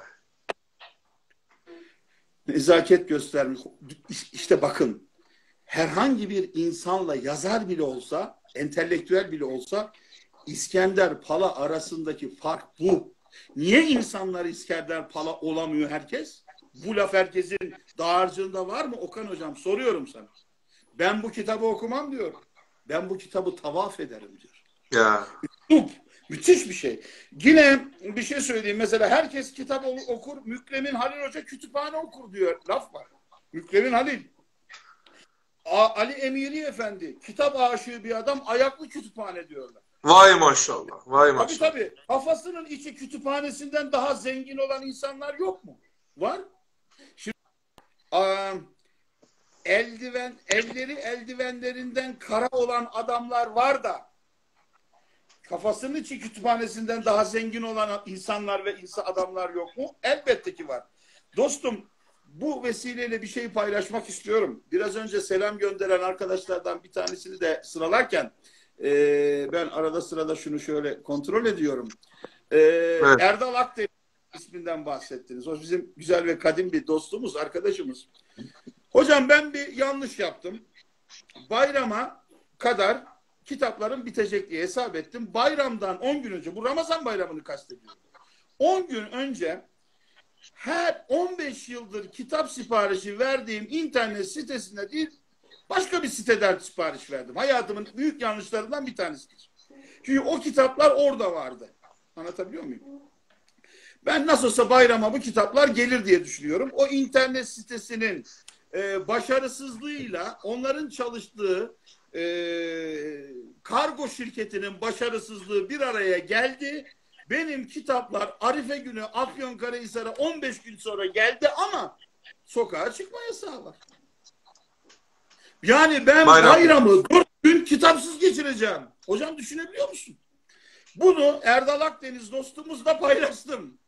Nezaket göstermiş. İşte bakın herhangi bir insanla yazar bile olsa, entelektüel bile olsa İskender Pala arasındaki fark bu. Niye insanlar İskender Pala olamıyor herkes? Bu laf herkesin dağarcığında var mı? Okan hocam soruyorum sana. Ben bu kitabı okumam diyor. Ben bu kitabı tavaf ederim diyor. Ya. Müthiş bir şey. Yine bir şey söyleyeyim. Mesela herkes kitap okur. Mükremin Halil Hoca kütüphane okur diyor. Laf var. Mükremin Halil. Ali Emiri Efendi, kitap aşığı bir adam, ayaklı kütüphane diyorlar. Vay maşallah. Vay Tabii maşallah. tabii. Kafasının içi kütüphanesinden daha zengin olan insanlar yok mu? Var. Şimdi elleri eldivenlerinden kara olan adamlar var da kafasının içi kütüphanesinden daha zengin olan insanlar ve adamlar yok mu? Elbette ki var. Dostum, bu vesileyle bir şey paylaşmak istiyorum. Biraz önce selam gönderen arkadaşlardan bir tanesini de sıralarken ben arada sırada şunu şöyle kontrol ediyorum. Evet. Erdal Akdeniz isminden bahsettiniz. O bizim güzel ve kadim bir dostumuz, arkadaşımız. Hocam ben bir yanlış yaptım. Bayrama kadar kitapların bitecek diye hesap ettim. Bayramdan 10 gün önce, bu Ramazan bayramını kastediyorum. 10 gün önce her 15 yıldır kitap siparişi verdiğim internet sitesinde değil, başka bir siteden sipariş verdim. Hayatımın büyük yanlışlarından bir tanesidir. Çünkü o kitaplar orada vardı. Anlatabiliyor muyum? Ben nasıl olsa bayrama bu kitaplar gelir diye düşünüyorum. O internet sitesinin başarısızlığıyla onların çalıştığı kargo şirketinin başarısızlığı bir araya geldi. Benim kitaplar Arife günü Afyonkarahisar'a 15 gün sonra geldi ama sokağa çıkma yasağı var. Yani ben bayramı 4 gün kitapsız geçireceğim. Hocam düşünebiliyor musun? Bunu Erdal Akdeniz dostumuzla paylaştım.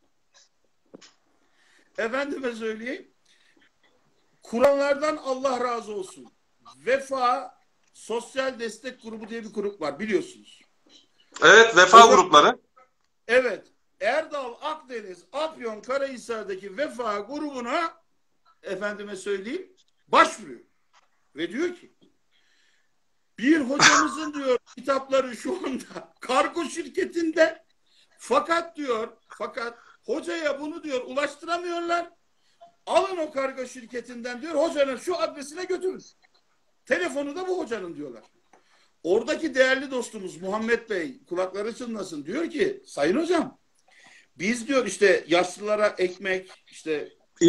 Efendime söyleyeyim. Kur'anlardan Allah razı olsun. Vefa Sosyal Destek Grubu diye bir grup var, biliyorsunuz. Evet, vefa grupları. Evet. Erdal Akdeniz Afyonkarahisar'daki vefa grubuna efendime söyleyeyim başvuruyor. Ve diyor ki bir hocamızın diyor kitapları şu anda kargo şirketinde fakat hocaya bunu diyor ulaştıramıyorlar. Alın o kargo şirketinden diyor hocanın şu adresine götürün. Telefonu da bu hocanın diyorlar. Oradaki değerli dostumuz Muhammed Bey kulakları çınlasın diyor ki sayın hocam biz diyor işte yaşlılara ekmek işte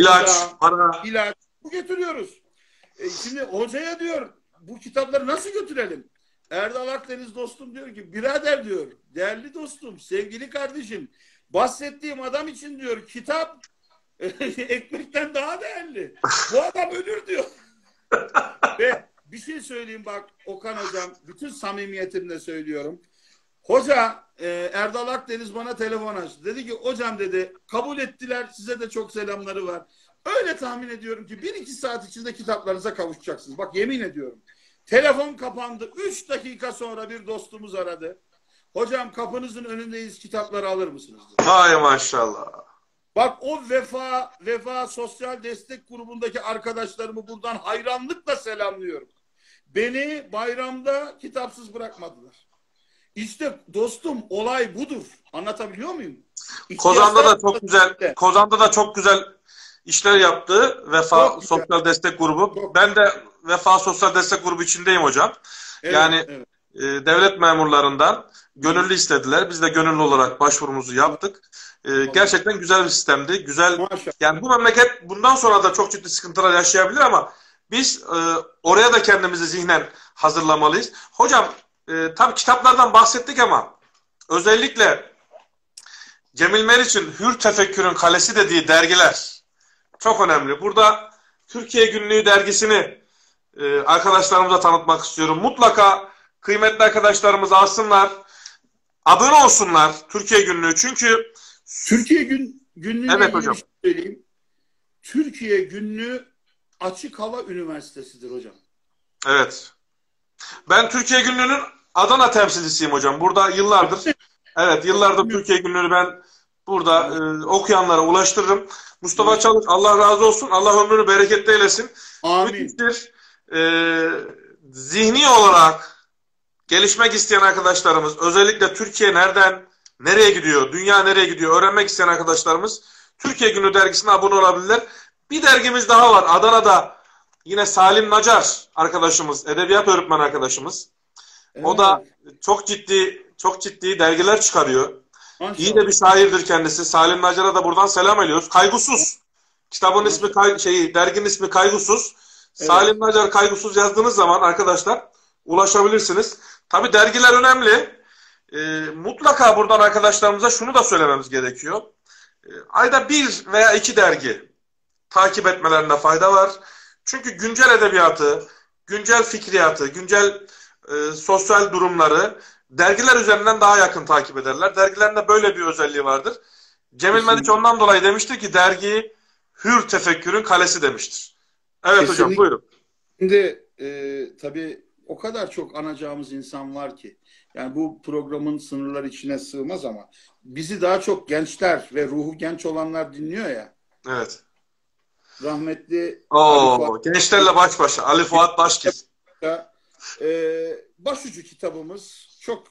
ilaç bu getiriyoruz. Şimdi hocaya diyor bu kitapları nasıl götürelim? Erdal Akdeniz dostum diyor ki birader diyor değerli dostum sevgili kardeşim bahsettiğim adam için diyor kitap ekmekten daha değerli. Bu adam ölür diyor. Ve bir şey söyleyeyim bak Okan hocam bütün samimiyetimle söylüyorum. Hoca Erdal Akdeniz bana telefon açtı. Dedi ki hocam dedi kabul ettiler size de çok selamları var. Öyle tahmin ediyorum ki 1-2 saat içinde kitaplarınıza kavuşacaksınız. Bak yemin ediyorum. Telefon kapandı. 3 dakika sonra bir dostumuz aradı. Hocam kapınızın önündeyiz kitapları alır mısınız? Dedi. Hay maşallah. Bak o vefa sosyal destek grubundaki arkadaşlarımı buradan hayranlıkla selamlıyorum. Beni bayramda kitapsız bırakmadılar. İşte dostum olay budur. Anlatabiliyor muyum? Kozan'da da çok güzel işler yaptı Vefa Sosyal Destek Grubu. Ben de Vefa Sosyal Destek Grubu içindeyim hocam. Evet, yani evet. Devlet memurlarından gönüllü istediler. Biz de gönüllü olarak başvurumuzu yaptık. Gerçekten güzel bir sistemdi. Güzel. Maşallah. Yani bu memleket bundan sonra da çok ciddi sıkıntılar yaşayabilir ama biz oraya da kendimizi zihnen hazırlamalıyız. Hocam tabii kitaplardan bahsettik ama özellikle Cemil Meriç'in Hür Tefekkür'ün Kalesi dediği dergiler çok önemli. Burada Türkiye Günlüğü dergisini arkadaşlarımıza tanıtmak istiyorum. Mutlaka kıymetli arkadaşlarımız alsınlar. Abone olsunlar Türkiye Günlüğü. Çünkü Türkiye Günlüğü'ne evet hocam. Bir şey söyleyeyim. Türkiye Günlüğü Açık Hava Üniversitesi'dir hocam. Evet. Ben Türkiye Günlüğü'nün Adana temsilcisiyim hocam. Burada yıllardır yıllardır Türkiye Günlüğü'nü ben burada okuyanlara ulaştırırım. Mustafa Çalık Allah razı olsun. Allah ömrünü bereketli eylesin. Amin. Zihni olarak gelişmek isteyen arkadaşlarımız özellikle Türkiye nereden nereye gidiyor, dünya nereye gidiyor öğrenmek isteyen arkadaşlarımız Türkiye Günlüğü dergisine abone olabilirler. Bir dergimiz daha var. Adana'da yine Salim Nacar arkadaşımız, edebiyat öğretmeni arkadaşımız. Evet. O da çok ciddi dergiler çıkarıyor. Maşallah. İyi de bir şairdir kendisi. Salim Nacar'a da buradan selam ediyoruz. Kaygusuz. Kitabın ismi derginin ismi Kaygusuz. Evet. Salim Nacar Kaygusuz yazdığınız zaman arkadaşlar ulaşabilirsiniz. Tabii dergiler önemli. Mutlaka buradan arkadaşlarımıza şunu da söylememiz gerekiyor. Ayda bir veya iki dergi takip etmelerinde fayda var. Çünkü güncel edebiyatı, güncel fikriyatı, güncel sosyal durumları dergiler üzerinden daha yakın takip ederler. Dergilerin de böyle bir özelliği vardır. Cemil Meriç Kesinlikle. ondan dolayı demiştir ki dergi hür tefekkürün kalesi demiştir. Evet hocam Kesinlikle. buyurun. Şimdi tabii o kadar çok anacağımız insan var ki. Yani bu programın sınırları içine sığmaz ama bizi daha çok gençler ve ruhu genç olanlar dinliyor ya. Evet. Rahmetli Ali Fuat Oo, gençlerle baş başa. Ali Fuat Başkil. başucu kitabımız çok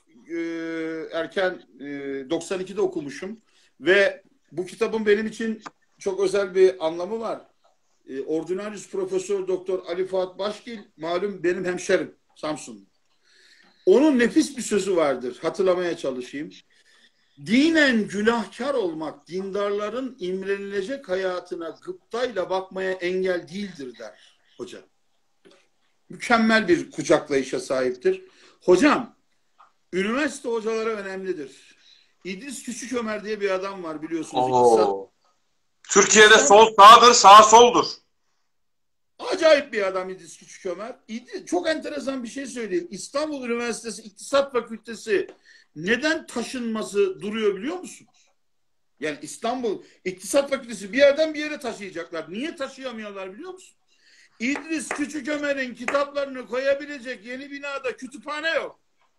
erken 92'de okumuşum ve bu kitabın benim için çok özel bir anlamı var. Ordinarius Profesör Doktor Ali Fuat Başkil malum benim hemşerim Samsun. Onun nefis bir sözü vardır. Hatırlamaya çalışayım. Dinen günahkar olmak dindarların imrenilecek hayatına gıptayla bakmaya engel değildir der hoca. Mükemmel bir kucaklayışa sahiptir. Hocam, üniversite hocaları önemlidir. İdris Küçükömer diye bir adam var biliyorsunuz. Oo. Türkiye'de sol sağdır, sağ soldur. Acayip bir adam İdris Küçükömer. Çok enteresan bir şey söyleyeyim. İstanbul Üniversitesi İktisat Fakültesi neden taşınması duruyor biliyor musun? Yani İstanbul İktisat Fakültesi bir yerden bir yere taşıyacaklar. Niye taşıyamıyorlar biliyor musun? İdris Küçükömer'in kitaplarını koyabilecek yeni binada kütüphane yok.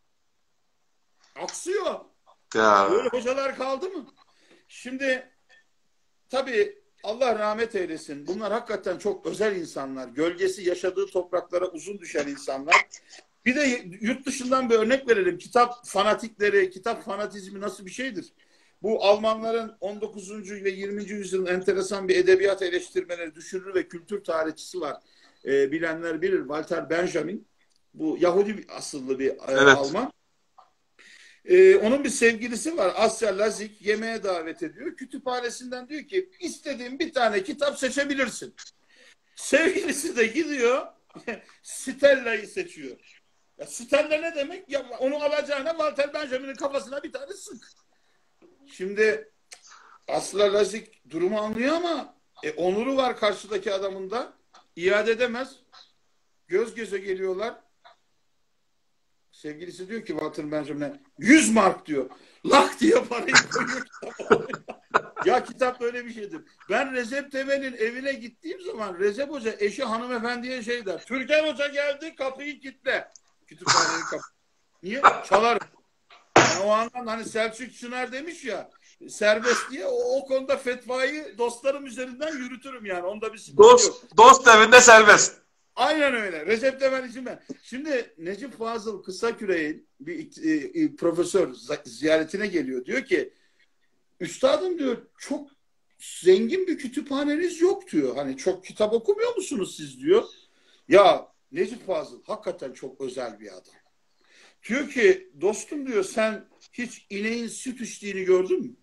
Aksıyor. Ya. Böyle hocalar kaldı mı? Şimdi tabii Allah rahmet eylesin. Bunlar hakikaten çok özel insanlar. Gölgesi yaşadığı topraklara uzun düşen insanlar. Bir de yurt dışından bir örnek verelim. Kitap fanatikleri, kitap fanatizmi nasıl bir şeydir? Bu Almanların 19. ve 20. yüzyılın enteresan bir edebiyat eleştirmenleri, düşünür ve kültür tarihçisi var. Bilenler bilir. Walter Benjamin. Bu Yahudi asıllı bir Evet. Alman. Onun bir sevgilisi var. Asya Lazik yemeğe davet ediyor. Kütüphanesinden diyor ki istediğin bir tane kitap seçebilirsin. Sevgilisi de gidiyor Stella'yı seçiyor. Ya Stella ne demek? Ya onu alacağına Walter Benjamin'in kafasına bir tane sık. Şimdi Asya Lazik durumu anlıyor ama onuru var karşıdaki adamın da. İade edemez. Göz göze geliyorlar. Sevgilisi diyor ki Walter Benjamin'e 100 mark diyor. Lak diye parayı koyuyor kitaba. Ya kitap böyle bir şeydir. Ben Recep Temel'in evine gittiğim zaman Recep Hoca eşi hanımefendiye şey der. Türker Hoca geldi kapıyı kilitle. Kütüphanenin kapıyı. Niye? Çalarım. Yani o andan hani Selçuk Çınar demiş ya serbest diye o konuda fetvayı dostlarım üzerinden yürütürüm yani. Onda bir sıkıntı yok. Dost evinde serbest. Aynen öyle. Recep Temen için ben. Şimdi Necip Fazıl Kısaküre'nin bir profesör ziyaretine geliyor. Diyor ki üstadım diyor çok zengin bir kütüphaneniz yok diyor. Hani çok kitap okumuyor musunuz siz diyor. Ya Necip Fazıl hakikaten çok özel bir adam. Diyor ki dostum diyor sen hiç ineğin süt içtiğini gördün mü?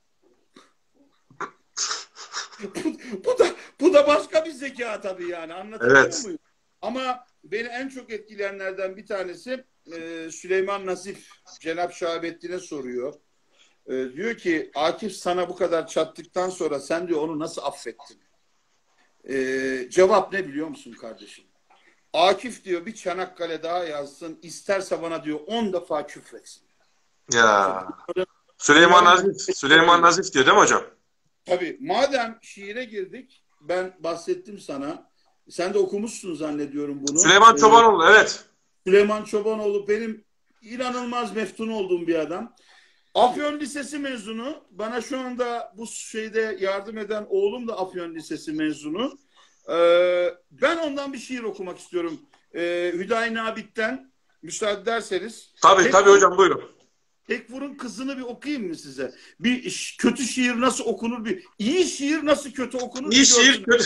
bu da başka bir zeka tabii yani anlatabiliyor Evet. muyum? Ama beni en çok etkileyenlerden bir tanesi Süleyman Nazif Cenab-ı Şahabettin'e soruyor. Diyor ki Akif sana bu kadar çattıktan sonra sen diyor onu nasıl affettin? Cevap ne biliyor musun kardeşim? Akif diyor bir Çanakkale daha yazsın isterse bana diyor 10 defa küfretsin. Ya. Süleyman Nazif diyor değil mi hocam? Tabii madem şiire girdik ben bahsettim sana. Sen de okumuşsun zannediyorum bunu. Süleyman Çobanoğlu evet. Süleyman Çobanoğlu benim inanılmaz meftun olduğum bir adam. Afyon Lisesi mezunu. Bana şu anda bu şeyde yardım eden oğlum da Afyon Lisesi mezunu. Ben ondan bir şiir okumak istiyorum. Hüdayi Nabit'ten müsaade ederseniz. Tabii hocam buyurun. Tekfur'un kızını bir okuyayım mı size? Bir kötü şiir nasıl okunur bir iyi şiir nasıl kötü okunur? İyi şiir kötü.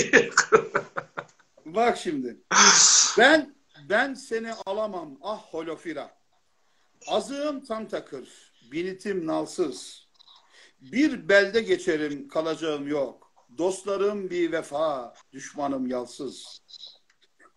Bak şimdi. Ben seni alamam ah holofira. Azığım tam takır. Binitim nalsız. Bir belde geçerim kalacağım yok. Dostlarım bir vefa, düşmanım yalsız.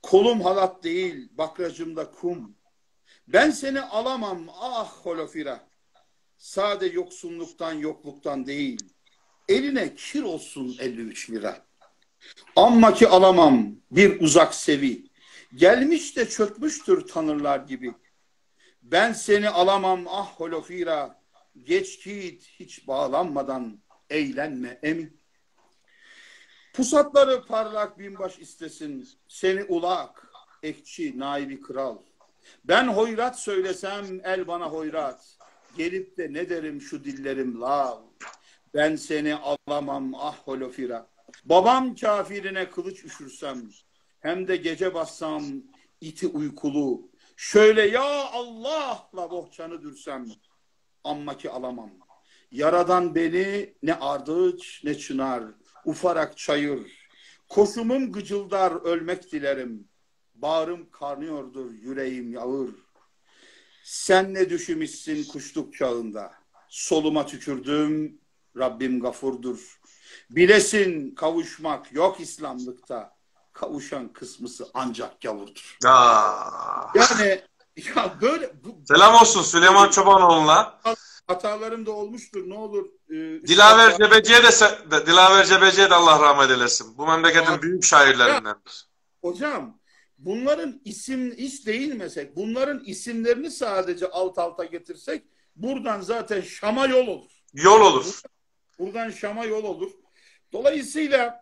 Kolum halat değil, bakracımda kum. Ben seni alamam ah holofira. Sade yoksunluktan yokluktan değil. Eline kir olsun 53 lira. Amma ki alamam bir uzak sevi. Gelmiş de çökmüştür tanırlar gibi. Ben seni alamam ah holofira. Geç git hiç bağlanmadan eğlenme emin. Pusatları parlak binbaş istesin. Seni ulak, ekçi, naibi kral. Ben hoyrat söylesem el bana hoyrat. Gelip de ne derim şu dillerim lal. Ben seni alamam ah holofira. Babam kafirine kılıç üşürsem. Hem de gece bassam iti uykulu. Şöyle ya Allah'la bohçanı dürsem. Amma ki alamam. Yaradan beni ne ardıç ne çınar. Ufarak çayır. Koşumum gıcıldar ölmek dilerim. Bağrım karnıyordur yüreğim yağır. Sen ne düşümüşsün kuşluk çağında. Soluma tükürdüm Rabbim gafurdur. Bilesin kavuşmak yok İslamlıkta. Kavuşan kısmısı ancak gavurdur. Yani ya böyle Selam olsun Süleyman Çobanoğlu'na. Hatalarım da olmuştur. Ne olur. Dilaver Cebeci'ye de Allah rahmet eylesin. Bu memleketin büyük şairlerindendir. Hocam bunların isim hiç değinmesek, bunların isimlerini sadece alt alta getirsek buradan zaten Şam'a yol olur. Yol olur. Buradan Şam'a yol olur. Dolayısıyla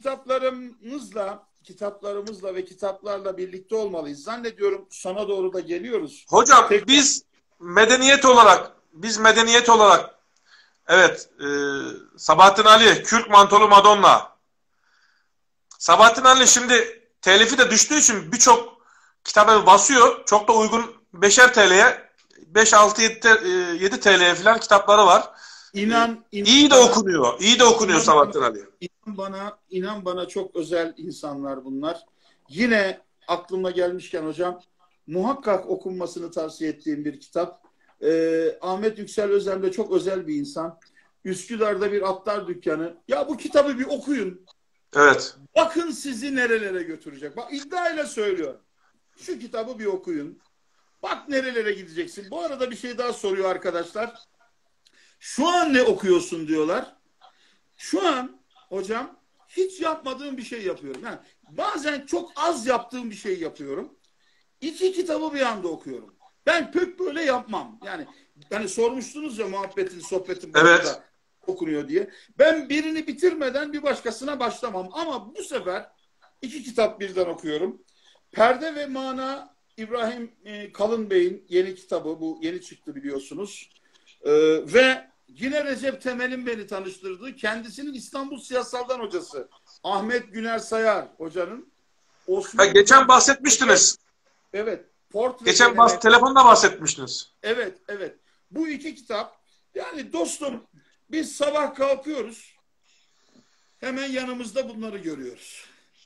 kitaplarımızla ve kitaplarla birlikte olmalıyız. Zannediyorum sana doğru da geliyoruz. Hocam biz medeniyet olarak evet Sabahattin Ali Kürk Mantolu Madonna. Sabahattin Ali şimdi telifi de düştüğü için birçok kitabı basıyor. Çok da uygun 5'er TL'ye 5-6-7 TL'ye falan kitapları var. İyi de okunuyor. İyi de okunuyor Sabahattin Ali. İnan bana çok özel insanlar bunlar. Yine aklıma gelmişken hocam muhakkak okunmasını tavsiye ettiğim bir kitap. Ahmet Yüksel Özen de çok özel bir insan. Üsküdar'da bir atlar dükkanı. Ya bu kitabı bir okuyun. Evet. Bakın sizi nerelere götürecek. Bak iddiayla söylüyorum. Şu kitabı bir okuyun. Bak nerelere gideceksin. Bu arada bir şey daha soruyor arkadaşlar. Şu an ne okuyorsun diyorlar. Şu an hocam hiç yapmadığım bir şey yapıyorum. Yani bazen çok az yaptığım bir şey yapıyorum. 2 kitabı bir anda okuyorum. Ben pek böyle yapmam. Yani hani sormuştunuz ya sohbetin evet. okunuyor diye. Ben birini bitirmeden bir başkasına başlamam. Ama bu sefer 2 kitap birden okuyorum. Perde ve Mana İbrahim Kalın Bey'in yeni kitabı. Bu yeni çıktı biliyorsunuz. Ve yine Recep Temel'in beni tanıştırdığı kendisinin İstanbul Siyasal'dan hocası. Ahmet Güner Sayar hocanın. Geçen bahsetmiştiniz. Evet. Geçen telefonda bahsetmiştiniz. Evet. Bu 2 kitap yani dostum biz sabah kalkıyoruz. Hemen yanımızda bunları görüyoruz.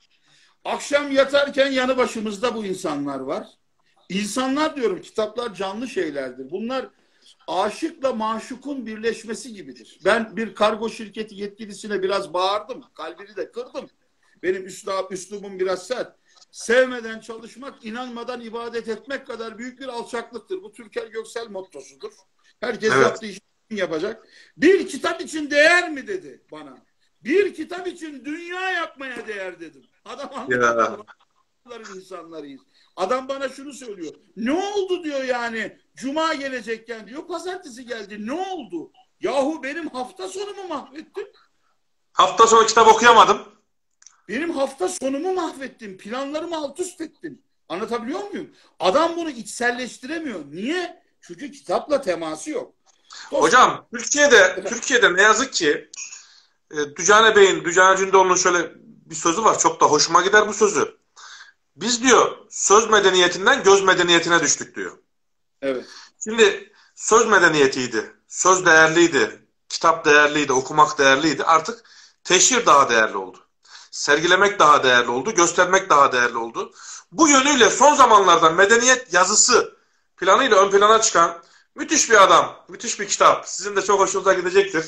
Akşam yatarken yanı başımızda bu insanlar var. İnsanlar diyorum kitaplar canlı şeylerdir. Bunlar aşıkla maşukun birleşmesi gibidir. Ben bir kargo şirketi yetkilisine biraz bağırdım. Kalbini de kırdım. Benim üslubum biraz sert. Sevmeden çalışmak, inanmadan ibadet etmek kadar büyük bir alçaklıktır. Bu Türker Göksel mottosudur. Herkes yaptığı işi yapacak. Bir kitap için değer mi dedi bana. Bir kitap için dünya yapmaya değer dedim. Adam anlamadı. İnsanlarıyız. Adam bana şunu söylüyor. Ne oldu diyor yani. Cuma gelecekken diyor. Pazartesi geldi. Ne oldu? Yahu benim hafta sonumu mahvettin. Hafta sonu kitap okuyamadım. Benim hafta sonumu mahvettin. Planlarımı alt üst ettin. Anlatabiliyor muyum? Adam bunu içselleştiremiyor. Niye? Çünkü kitapla teması yok. Hocam Türkiye'de ne yazık ki Dücane Cündoğlu'nun şöyle bir sözü var. Çok da hoşuma gider bu sözü. Biz diyor söz medeniyetinden göz medeniyetine düştük diyor. Evet. Şimdi söz medeniyetiydi. Söz değerliydi. Kitap değerliydi. Okumak değerliydi. Artık teşhir daha değerli oldu. Sergilemek daha değerli oldu. Göstermek daha değerli oldu. Bu yönüyle son zamanlarda medeniyet yazısı planıyla ön plana çıkan müthiş bir adam. Müthiş bir kitap. Sizin de çok hoşunuza gidecektir.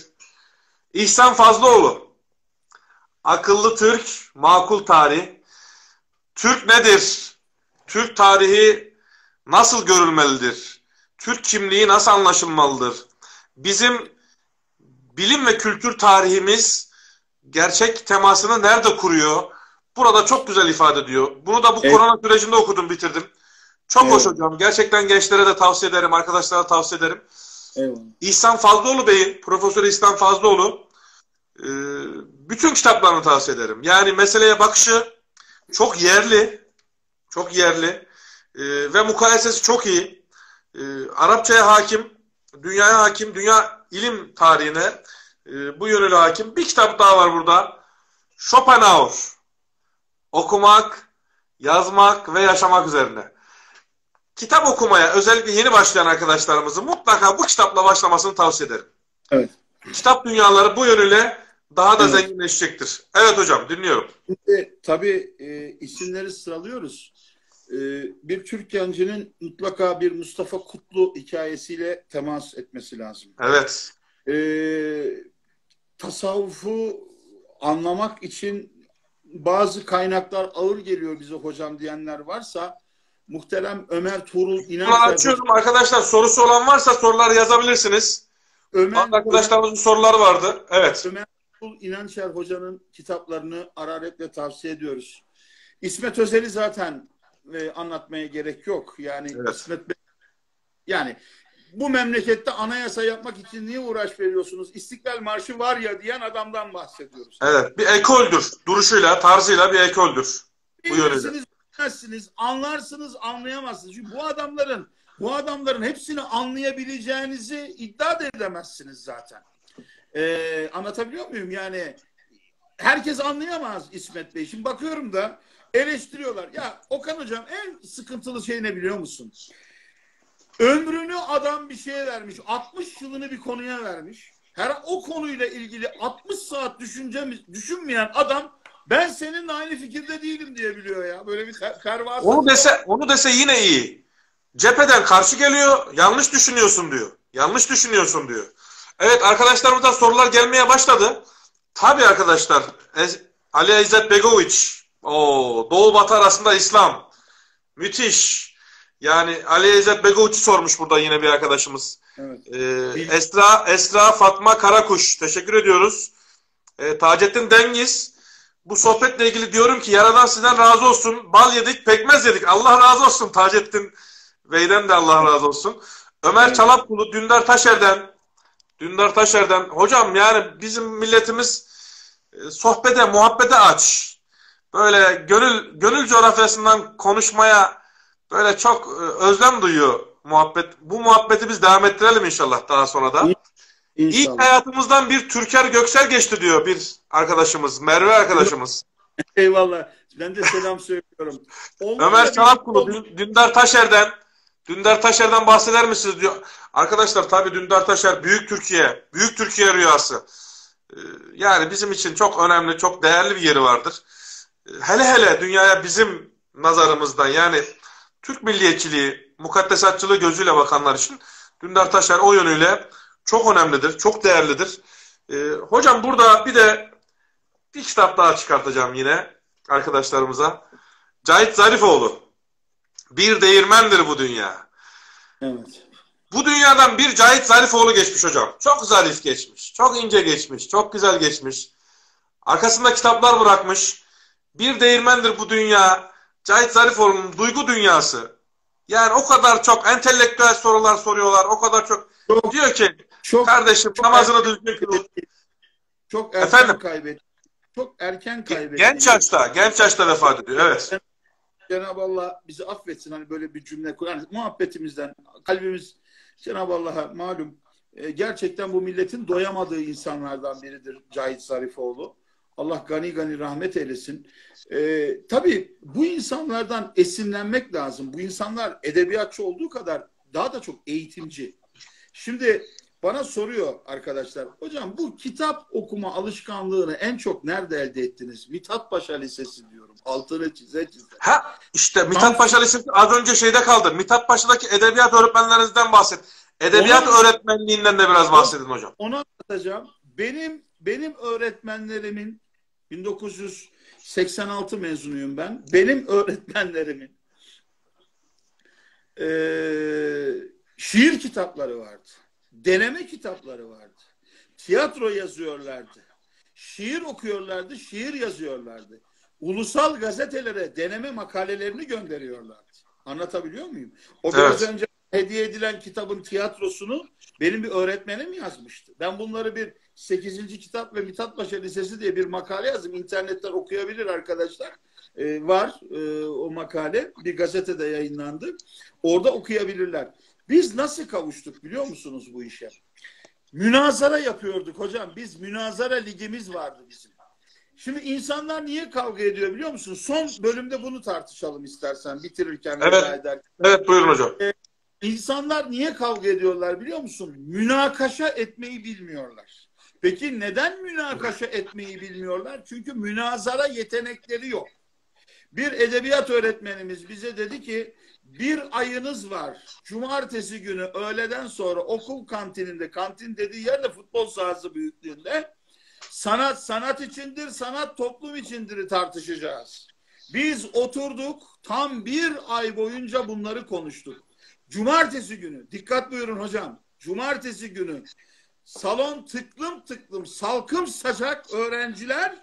İhsan Fazlıoğlu. Akıllı Türk, makul tarih. Türk nedir? Türk tarihi nasıl görülmelidir? Türk kimliği nasıl anlaşılmalıdır? Bizim bilim ve kültür tarihimiz gerçek temasını nerede kuruyor? Burada çok güzel ifade ediyor. Bunu da bu korona sürecinde okudum, bitirdim. Çok hoş hocam. Gerçekten gençlere de tavsiye ederim, arkadaşlara da tavsiye ederim. Eyvallah. İhsan Fazlıoğlu Bey'in, Profesör İhsan Fazlıoğlu bütün kitaplarını tavsiye ederim. Yani meseleye bakışı çok yerli, çok yerli ve mukayesesi çok iyi. Arapçaya hakim, dünyaya hakim, dünya ilim tarihine bu yönüyle hakim. Bir kitap daha var burada. Schopenhauer. Okumak, yazmak ve yaşamak üzerine. Kitap okumaya özellikle yeni başlayan arkadaşlarımızın mutlaka bu kitapla başlamasını tavsiye ederim. Evet. Kitap dünyaları bu yönüyle daha da zenginleşecektir. Evet hocam, dinliyorum. Şimdi, tabii isimleri sıralıyoruz. Bir Türk gencinin mutlaka bir Mustafa Kutlu hikayesiyle temas etmesi lazım. Evet. Tasavvufu anlamak için bazı kaynaklar ağır geliyor bize hocam diyenler varsa, muhterem Ömer Tuğrul İnançer... Açıyorum arkadaşlar, sorusu olan varsa sorular yazabilirsiniz. Arkadaşlarımızın soruları vardı. Evet. Ömer Tuğrul İnançer hocanın kitaplarını hararetle tavsiye ediyoruz. İsmet Özel'i zaten anlatmaya gerek yok. Yani evet. İsmet Bey, yani bu memlekette anayasa yapmak için niye uğraş veriyorsunuz? İstiklal Marşı var ya diyen adamdan bahsediyoruz. Evet, bir ekoldür. Duruşuyla, tarzıyla bir ekoldür. Bu yönüyle. Bilmezsiniz, anlarsınız, anlayamazsınız. Çünkü bu adamların hepsini anlayabileceğinizi iddia da edemezsiniz zaten. Anlatabiliyor muyum? Yani herkes anlayamaz İsmet Bey. Şimdi bakıyorum da eleştiriyorlar. Ya Okan hocam, en sıkıntılı şey ne biliyor musun? Ömrünü adam bir şeye vermiş. 60 yılını bir konuya vermiş. O konuyla ilgili 60 saat düşünmeyen adam, ben seninle aynı fikirde değilim diyebiliyor ya. Böyle bir pervasız. Onu dese yine iyi. Cepheden karşı geliyor. Yanlış düşünüyorsun diyor. Yanlış düşünüyorsun diyor. Evet, arkadaşlarımızdan sorular gelmeye başladı. Tabii arkadaşlar. Ali İzzet Begoviç. Doğu Batı arasında İslam. Müthiş. Yani Ali İzzet Begoviç'i sormuş burada yine bir arkadaşımız. Evet. Esra Fatma Karakuş. Teşekkür ediyoruz. Taceddin Dengiz. Bu sohbetle ilgili diyorum ki Yaradan sizden razı olsun. Bal yedik, pekmez yedik. Allah razı olsun Taceddin Bey'den de Allah razı olsun. Ömer Çalapkulu, Dündar Taşer'den. Hocam yani bizim milletimiz sohbete, muhabbete aç. Böyle gönül coğrafyasından konuşmaya böyle çok özlem duyuyor muhabbet. Bu muhabbeti biz devam ettirelim inşallah daha sonra da. İlk hayatımızdan bir Türker Göksel geçti diyor bir arkadaşımız. Merve arkadaşımız. Eyvallah. Ben de selam söylüyorum. Ömer Çalapkulu, Dündar Taşer'den bahseder misiniz diyor. Arkadaşlar tabii Dündar Taşer büyük Türkiye rüyası. Yani bizim için çok önemli, çok değerli bir yeri vardır. Hele dünyaya bizim nazarımızdan, yani Türk milliyetçiliği, mukaddesatçılığı gözüyle bakanlar için Dündar Taşer o yönüyle çok önemlidir, çok değerlidir. Hocam burada bir kitap daha çıkartacağım yine arkadaşlarımıza. Cahit Zarifoğlu. Bir değirmendir bu dünya. Evet. Bu dünyadan bir Cahit Zarifoğlu geçmiş hocam. Çok zarif geçmiş, çok ince geçmiş, çok güzel geçmiş. Arkasında kitaplar bırakmış. Bir değirmendir bu dünya. Cahit Zarifoğlu'nun duygu dünyası. Yani o kadar çok entelektüel sorular soruyorlar. O kadar çok diyor ki kardeşim namazını düzgün kıl. Çok erken kaybetti. Çok erken kaybetti. Genç yaşta vefat ediyor. Evet. Cenab-ı Allah bizi affetsin, hani böyle bir cümle kuran muhabbetimizden kalbimiz Cenab-ı Allah'a malum. Gerçekten bu milletin doyamadığı insanlardan biridir Cahit Zarifoğlu. Allah gani gani rahmet eylesin. Tabii bu insanlardan esinlenmek lazım. Bu insanlar edebiyatçı olduğu kadar daha da çok eğitimci. Şimdi bana soruyor arkadaşlar, hocam bu kitap okuma alışkanlığını en çok nerede elde ettiniz? Mithat Paşa Lisesi diyorum. Altını çize. İşte Mithat Paşa Lisesi az önce şeyde kaldı. Mithat Paşa'daki edebiyat öğretmenlerinizden bahset. Edebiyat öğretmenliğinden de biraz bahsedin hocam. Onu anlatacağım. Benim öğretmenlerimin 86 mezunuyum ben. Benim öğretmenlerimin şiir kitapları vardı. Deneme kitapları vardı. Tiyatro yazıyorlardı. Şiir okuyorlardı, şiir yazıyorlardı. Ulusal gazetelere deneme makalelerini gönderiyorlardı. Anlatabiliyor muyum? O biraz Evet. önce hediye edilen kitabın tiyatrosunu benim bir öğretmenim yazmıştı. Ben bunları bir 8. kitap ve Mithatpaşa Lisesi diye bir makale yazdım. İnternetten okuyabilir arkadaşlar. Var o makale. Bir gazetede yayınlandı. Orada okuyabilirler. Biz nasıl kavuştuk biliyor musunuz bu işe? Münazara yapıyorduk hocam. Biz münazara ligimiz vardı bizim. Şimdi insanlar niye kavga ediyor biliyor musun? Son bölümde bunu tartışalım istersen bitirirken veda Evet. ederken. Evet, buyurun hocam. İnsanlar niye kavga ediyorlar biliyor musun? Münakaşa etmeyi bilmiyorlar. Peki neden münakaşa etmeyi bilmiyorlar? Çünkü münazara yetenekleri yok. Bir edebiyat öğretmenimiz bize dedi ki bir ayınız var. Cumartesi günü öğleden sonra okul kantininde, kantin dediği yerde futbol sahası büyüklüğünde sanat içindir, sanat toplum içindir tartışacağız. Biz oturduk tam bir ay boyunca bunları konuştuk. Cumartesi günü, dikkat buyurun hocam. Cumartesi günü salon tıklım tıklım salkım saçak öğrenciler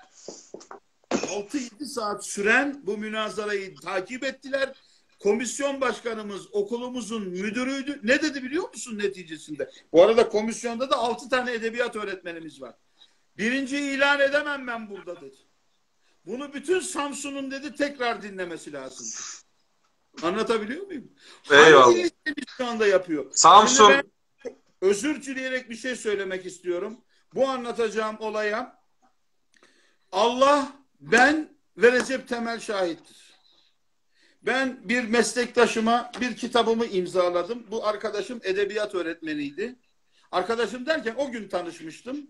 6-7 saat süren bu münazarayı takip ettiler. Komisyon başkanımız okulumuzun müdürüydü. Ne dedi biliyor musun neticesinde? Bu arada komisyonda da 6 tane edebiyat öğretmenimiz var. Birinciyi ilan edemem ben burada dedi. Bunu bütün Samsun'un dedi tekrar dinlemesi lazım. Anlatabiliyor muyum? Eyvallah. Hangi listemiz şu anda yapıyor? Samsun. Şimdi ben özür dileyerek bir şey söylemek istiyorum. Bu anlatacağım olaya Allah, ben ve Recep Temel şahittir. Ben bir meslektaşıma bir kitabımı imzaladım. Bu arkadaşım edebiyat öğretmeniydi. Arkadaşım derken o gün tanışmıştım.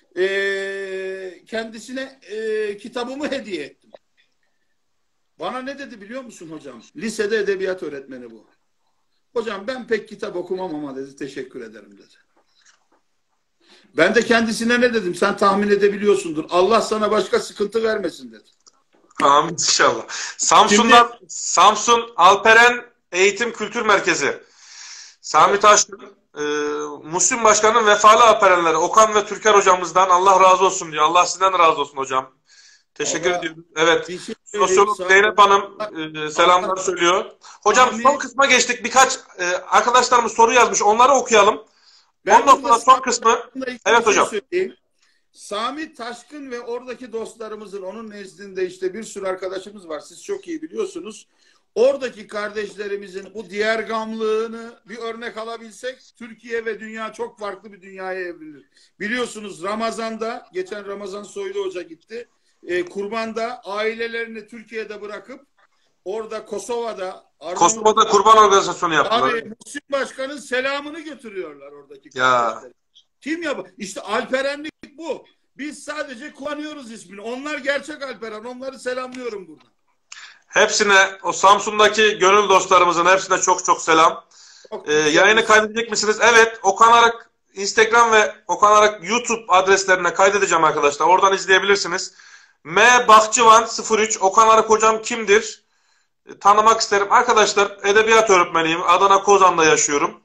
Kendisine kitabımı hediye ettim. Bana ne dedi biliyor musun hocam? Lisede edebiyat öğretmeni bu. Hocam ben pek kitap okumam ama dedi teşekkür ederim dedi. Ben de kendisine ne dedim? Sen tahmin edebiliyorsundur. Allah sana başka sıkıntı vermesin dedi. Amin inşallah. Samsun'dan Samsun Alperen Eğitim Kültür Merkezi. Sami Taşkın, Muhsin Başkan'ın vefalı alperenleri Okan ve Türker hocamızdan Allah razı olsun diyor. Allah sizden razı olsun hocam. Teşekkür ediyorum. Evet. Sosyolog Zeynep Hanım selamlar söylüyor. Hocam son kısma geçtik. Birkaç arkadaşlarımız soru yazmış. Onları okuyalım. Ondan sonra son kısmı. Evet hocam. Sami Taşkın ve oradaki dostlarımızın onun nezdinde işte bir sürü arkadaşımız var. Siz çok iyi biliyorsunuz. Oradaki kardeşlerimizin bu diğer gamlığını bir örnek alabilsek Türkiye ve dünya çok farklı bir dünyaya evrilir. Biliyorsunuz Ramazan'da, geçen Ramazan Soylu Hoca gitti. Kurban'da ailelerini Türkiye'de bırakıp orada Kosova'da kurban organizasyonu yaptılar. Abi Muhsin Başkan'ın selamını götürüyorlar oradaki kardeşler. Kim yapıyor? İşte alperenlik bu. Biz sadece kullanıyoruz ismini. Onlar gerçek alperen. Onları selamlıyorum burada. Hepsine, o Samsun'daki gönül dostlarımızın hepsine çok çok selam. Yayını kaydedecek misiniz? Evet. Okan Arak Instagram ve Okan Arak YouTube adreslerine kaydedeceğim arkadaşlar. Oradan izleyebilirsiniz. M. Bahçıvan 03. Okan Arak hocam kimdir? Tanımak isterim. Arkadaşlar edebiyat öğretmeniyim. Adana Kozan'da yaşıyorum.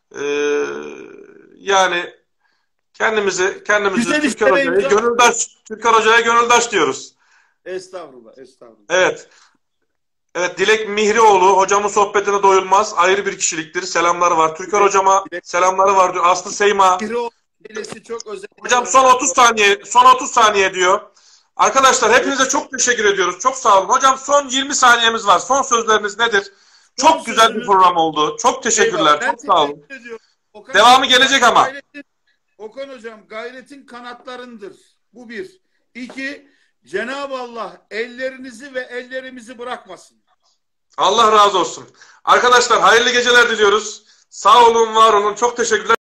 Yani kendimizi Türker Hoca'ya gönüldaş diyoruz. Estağfurullah. Evet. Evet, Dilek Mihrioğlu hocamın sohbetine doyulmaz. Ayrı bir kişiliktir. Selamları var. Türker hocama selamları var diyor. Aslı Seyma. Çok özel. Hocam son 30 saniye diyor. Arkadaşlar hepinize çok teşekkür ediyoruz. Çok sağ olun. Hocam son 20 saniyemiz var. Son sözleriniz nedir? Çok güzel bir program oldu. Çok teşekkürler. Çok sağ olun. Devamı gelecek ama. Okan hocam gayretin kanatlarındır. Bu bir. İki, Cenab-ı Allah ellerinizi ve ellerimizi bırakmasın. Allah razı olsun. Arkadaşlar hayırlı geceler diliyoruz. Sağ olun, var olun. Çok teşekkürler.